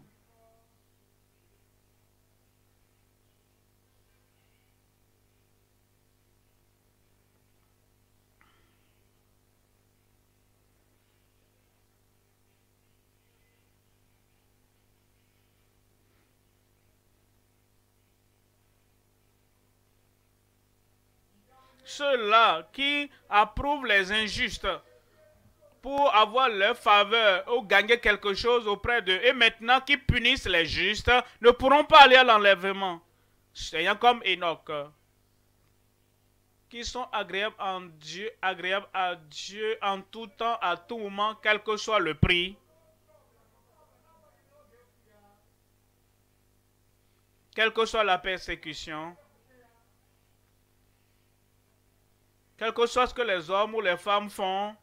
Ceux-là qui approuvent les injustes pour avoir leur faveur ou gagner quelque chose auprès d'eux, et maintenant qui punissent les justes, ne pourront pas aller à l'enlèvement. C'est comme Enoch, qui sont agréables à Dieu en tout temps, à tout moment, quel que soit le prix. Quelle que soit la persécution, quel que soit ce que les hommes ou les femmes font,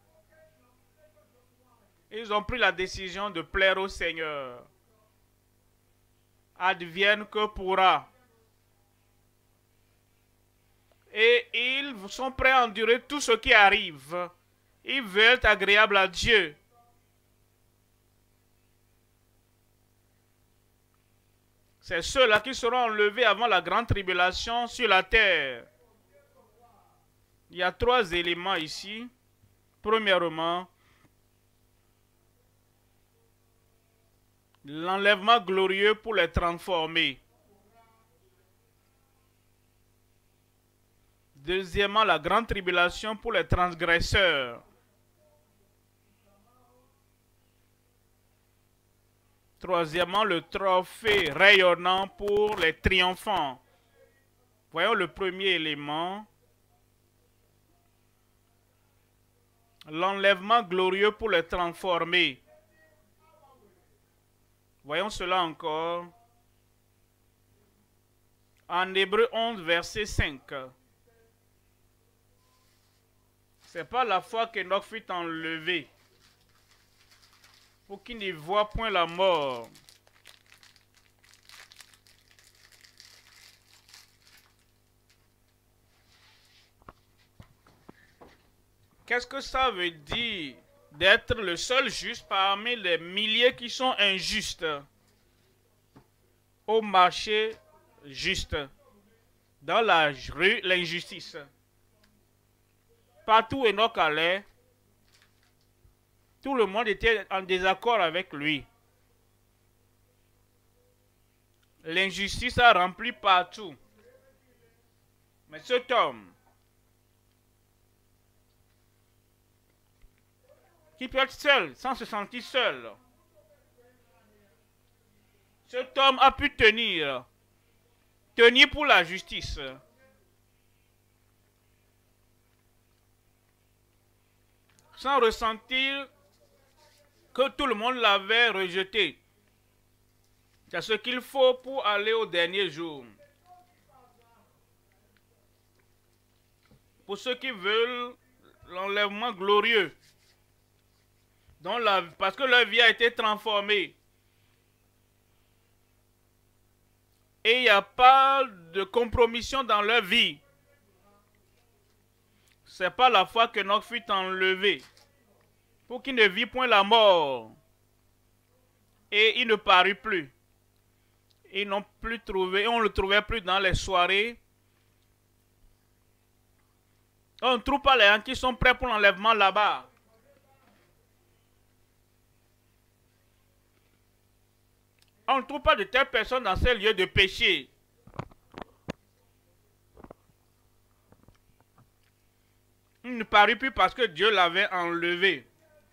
ils ont pris la décision de plaire au Seigneur. Advienne que pourra. Et ils sont prêts à endurer tout ce qui arrive. Ils veulent être agréables à Dieu. C'est ceux-là qui seront enlevés avant la grande tribulation sur la terre. Il y a 3 éléments ici. Premièrement, l'enlèvement glorieux pour les transformer. Deuxièmement, la grande tribulation pour les transgresseurs. Troisièmement, le trophée rayonnant pour les triomphants. Voyons le premier élément. L'enlèvement glorieux pour les transformer. Voyons cela encore. En Hébreux 11, verset 5. C'est pas la fois qu'Enoch fut enlevé, pour qu'il n'y voie point la mort. Qu'est-ce que ça veut dire d'être le seul juste parmi les milliers qui sont injustes au marché juste, dans la rue, l'injustice? Partout où Enoch allait, tout le monde était en désaccord avec lui. L'injustice a rempli partout. Mais cet homme, qui peut être seul, sans se sentir seul, cet homme a pu tenir pour la justice. Sans ressentir que tout le monde l'avait rejeté. C'est ce qu'il faut pour aller au dernier jour. Pour ceux qui veulent l'enlèvement glorieux, parce que leur vie a été transformée. Et il n'y a pas de compromission dans leur vie. C'est pas la foi que Enoch fut enlevé, pour qu'il ne vit point la mort. Et il ne parut plus. Ils n'ont plus trouvé, on ne le trouvait plus dans les soirées On ne trouve pas les gens qui sont prêts pour l'enlèvement là-bas. On ne trouve pas de telles personnes dans ces lieux de péché. Il ne parut plus parce que Dieu l'avait enlevé.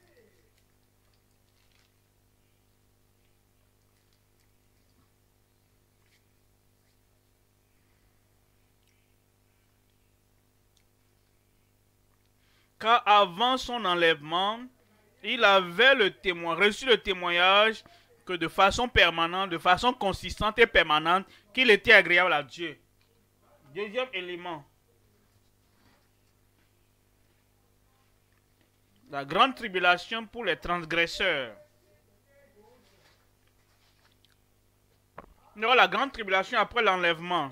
Car avant son enlèvement, il avait reçu le témoignage que de façon permanente, de façon consistante et permanente, qu'il était agréable à Dieu. Deuxième élément. La grande tribulation pour les transgresseurs. Il y aura la grande tribulation après l'enlèvement.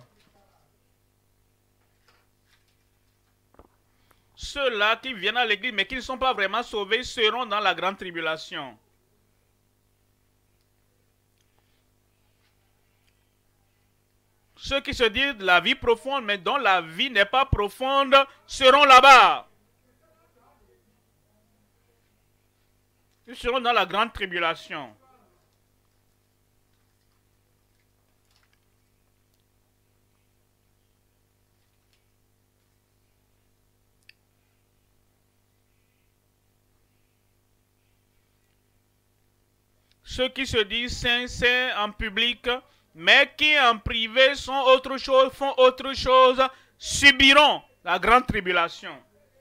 Ceux-là qui viennent à l'église mais qui ne sont pas vraiment sauvés seront dans la grande tribulation. Ceux qui se disent de la vie profonde mais dont la vie n'est pas profonde seront là-bas. Ils seront dans la grande tribulation. Ceux qui se disent saints en public, mais qui en privé sont autre chose, font autre chose, subiront la grande tribulation.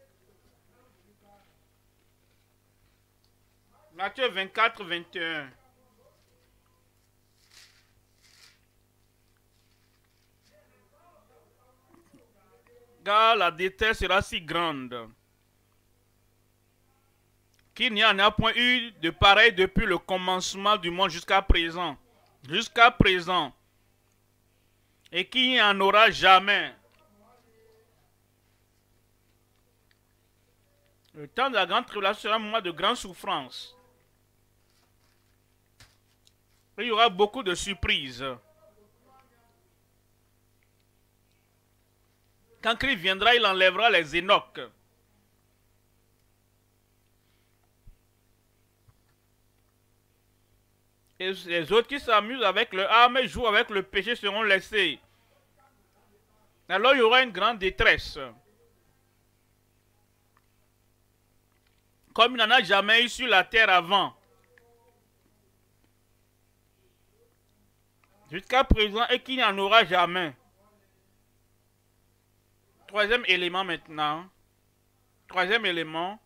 Matthieu 24, 21. Car la détresse sera si grande qu'il n'y en a point eu de pareil depuis le commencement du monde jusqu'à présent. Jusqu'à présent. Et qu'il n'y en aura jamais. Le temps de la grande tribulation sera un moment de grande souffrance. Et il y aura beaucoup de surprises. Quand Christ viendra, il enlèvera les Énoch. Et les autres qui s'amusent avec leur âme et jouent avec le péché seront laissés. Alors il y aura une grande détresse. Comme il n'en a jamais eu sur la terre avant. Jusqu'à présent et qu'il n'y en aura jamais. Troisième élément maintenant. Troisième élément.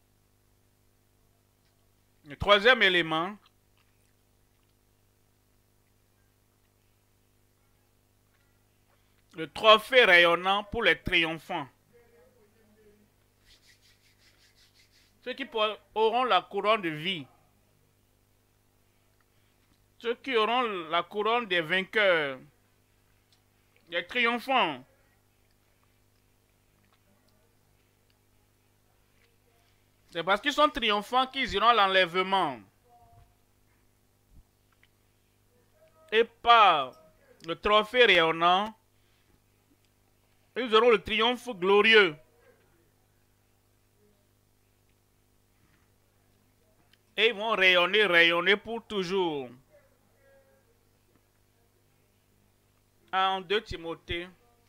Le troisième élément. Le trophée rayonnant pour les triomphants. Ceux qui auront la couronne de vie. Ceux qui auront la couronne des vainqueurs. Des triomphants. C'est parce qu'ils sont triomphants qu'ils iront à l'enlèvement. Et par le trophée rayonnant, ils auront le triomphe glorieux. Et ils vont rayonner, rayonner pour toujours. En 2 Timothée.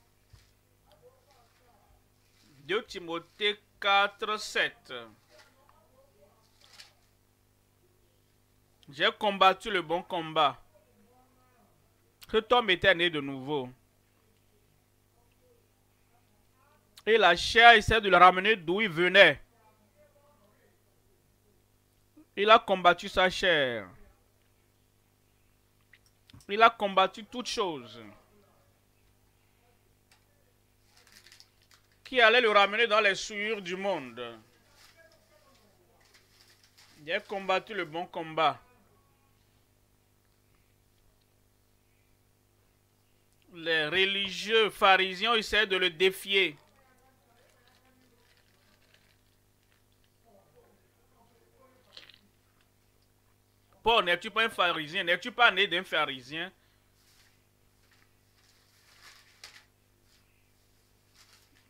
2 Timothée 4, 7. J'ai combattu le bon combat. Cet homme était né de nouveau. Et la chair essaie de le ramener d'où il venait. Il a combattu sa chair. Il a combattu toutes choses qui allaient le ramener dans les souillures du monde. Il a combattu le bon combat. Les religieux pharisiens essaient de le défier. Paul, n'es-tu pas un pharisien? N'es-tu pas né d'un pharisien?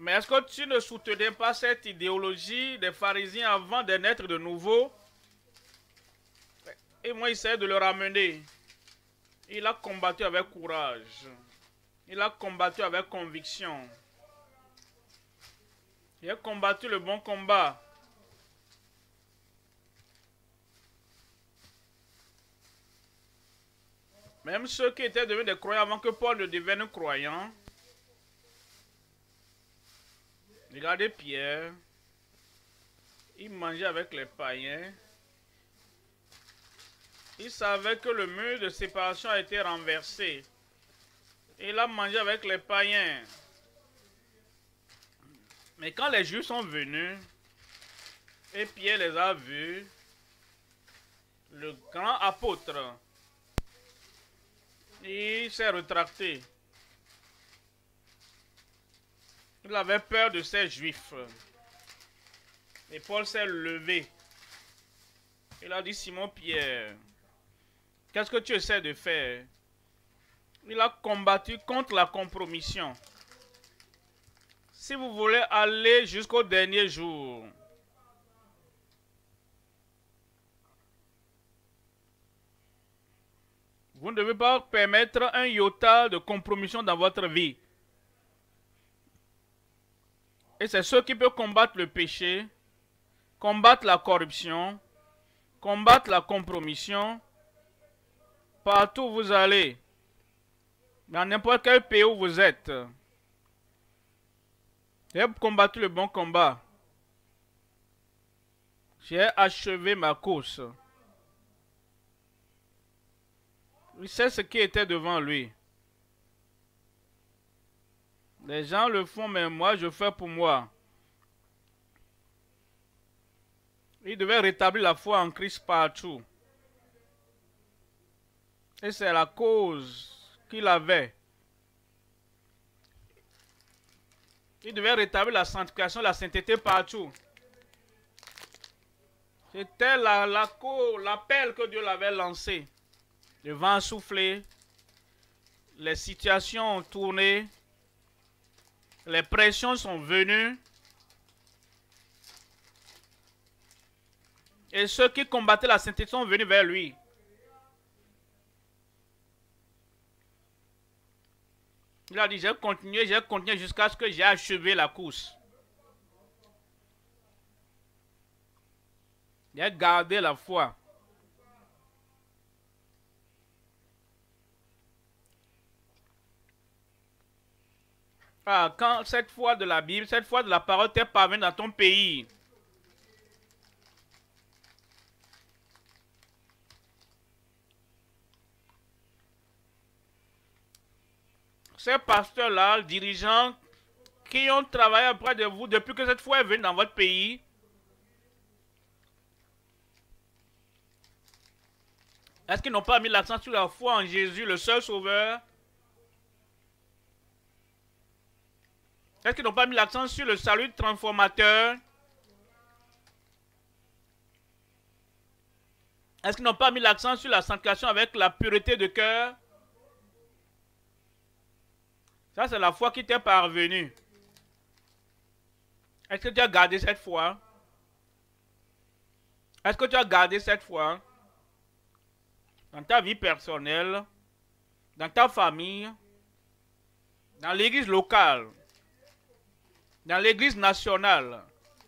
Mais est-ce que tu ne soutenais pas cette idéologie des pharisiens avant de naître de nouveau? Et moi, il essaie de le ramener. Il a combattu avec courage. Il a combattu avec conviction. Il a combattu le bon combat. Même ceux qui étaient devenus des croyants avant que Paul ne devienne croyant. Regardez Pierre. Il mangeait avec les païens. Il savait que le mur de séparation a été renversé. Il a mangé avec les païens. Mais quand les Juifs sont venus, et Pierre les a vus, le grand apôtre, il s'est rétracté. Il avait peur de ces Juifs. Et Paul s'est levé. Il a dit, Simon Pierre, qu'est-ce que tu essaies de faire? Il a combattu contre la compromission. Si vous voulez aller jusqu'au dernier jour, vous ne devez pas permettre un iota de compromission dans votre vie. Et c'est ceux qui peuvent combattre le péché, combattre la corruption, combattre la compromission, partout où vous allez, dans n'importe quel pays où vous êtes. J'ai combattu le bon combat. J'ai achevé ma course. Il sait ce qui était devant lui. Les gens le font, mais moi, je fais pour moi. Il devait rétablir la foi en Christ partout. Et c'est la cause qu'il avait. Il devait rétablir la sanctification, la sainteté partout. C'était l'appel que Dieu l'avait lancé. Le vent a soufflé, les situations ont tourné, les pressions sont venues. Et ceux qui combattaient la sainteté sont venus vers lui. Il a dit, j'ai continué jusqu'à ce que j'ai achevé la course. J'ai gardé la foi. Ah, quand cette foi de la Bible, cette foi de la parole t'est parvenue dans ton pays, ces pasteurs-là, dirigeants, qui ont travaillé auprès de vous depuis que cette foi est venue dans votre pays, est-ce qu'ils n'ont pas mis l'accent sur la foi en Jésus, le seul sauveur? Est-ce qu'ils n'ont pas mis l'accent sur le salut transformateur? Est-ce qu'ils n'ont pas mis l'accent sur la sanctification avec la pureté de cœur? Ça, c'est la foi qui t'est parvenue. Est-ce que tu as gardé cette foi? Est-ce que tu as gardé cette foi? Dans ta vie personnelle, dans ta famille, dans l'église locale, dans l'église nationale,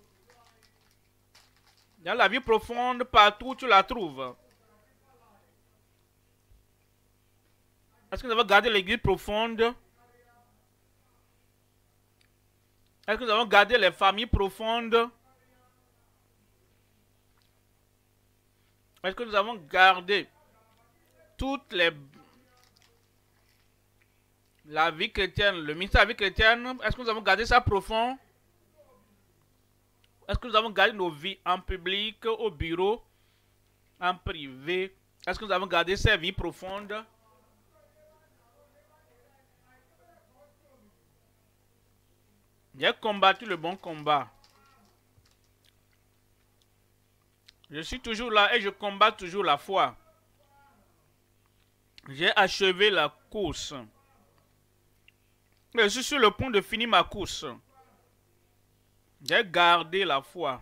dans la vie profonde, partout où tu la trouves. Est-ce que nous avons gardé l'église profonde? Est-ce que nous avons gardé les familles profondes? Est-ce que nous avons gardé toute la vie chrétienne, le ministère de la vie chrétienne? Est-ce que nous avons gardé ça profond? Est-ce que nous avons gardé nos vies en public, au bureau, en privé? Est-ce que nous avons gardé ces vies profondes? J'ai combattu le bon combat. Je suis toujours là et je combats toujours la foi. J'ai achevé la course. Je suis sur le point de finir ma course. J'ai gardé la foi.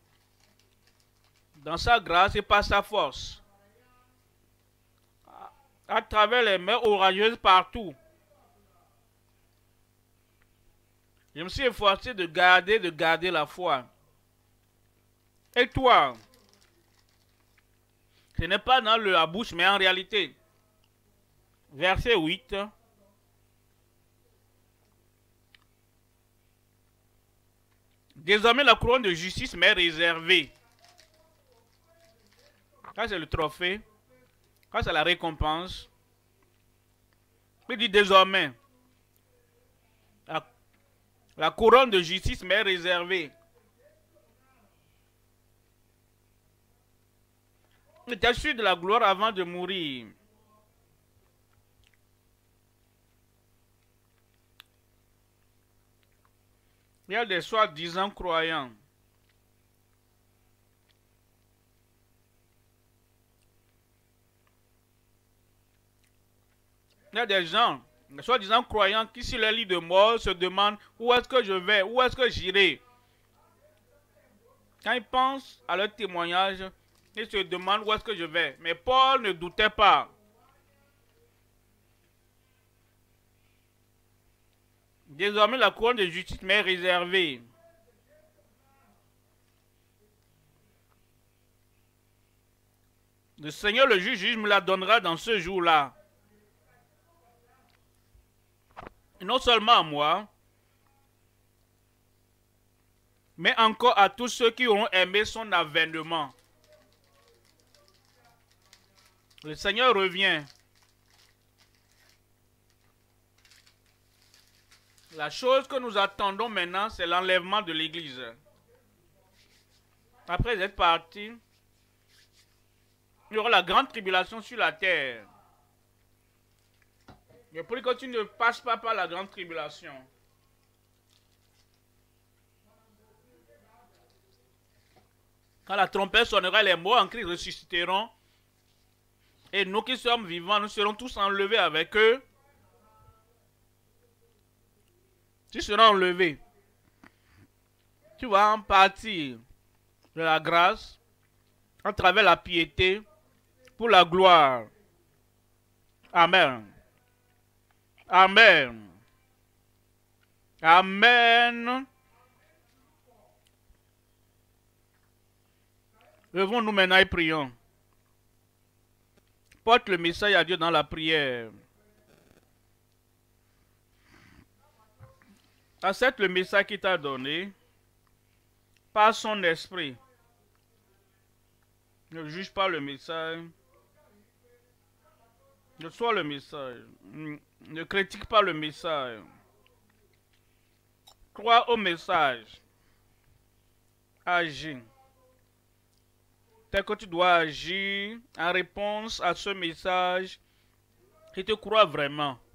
Dans sa grâce et par sa force. À travers les mers orageuses partout. Je me suis efforcé de garder la foi. Et toi? Ce n'est pas dans la bouche, mais en réalité. Verset 8. Désormais, la couronne de justice m'est réservée. Ça, c'est le trophée. Ça, c'est la récompense. Il dit désormais, la couronne de justice m'est réservée. J'étais sûr de la gloire avant de mourir. Il y a des soi-disant croyants. Il y a des gens, des soi-disant croyants, qui sur leur lit de mort se demandent où est-ce que je vais, où est-ce que j'irai. Quand ils pensent à leur témoignage, ils se demandent où est-ce que je vais. Mais Paul ne doutait pas. Désormais, la couronne de justice m'est réservée. Le Seigneur, le juge, me la donnera dans ce jour-là. Et non seulement à moi, mais encore à tous ceux qui auront aimé son avènement. Le Seigneur revient. La chose que nous attendons maintenant, c'est l'enlèvement de l'Église. Après être parti, il y aura la grande tribulation sur la terre. Mais pour que tu ne passes pas par la grande tribulation, quand la trompette sonnera, les morts en Christ ressusciteront. Et nous qui sommes vivants, nous serons tous enlevés avec eux. Tu seras enlevé. Tu vas en partir de la grâce, à travers la piété, pour la gloire. Amen. Amen. Amen. Levons-nous maintenant et prions. Porte le message à Dieu dans la prière. Accepte le message qu'il t'a donné par son esprit. Ne juge pas le message. Ne sois le message. Ne critique pas le message. Crois au message. Agis. Tel que tu dois agir en réponse à ce message, qui te croit vraiment.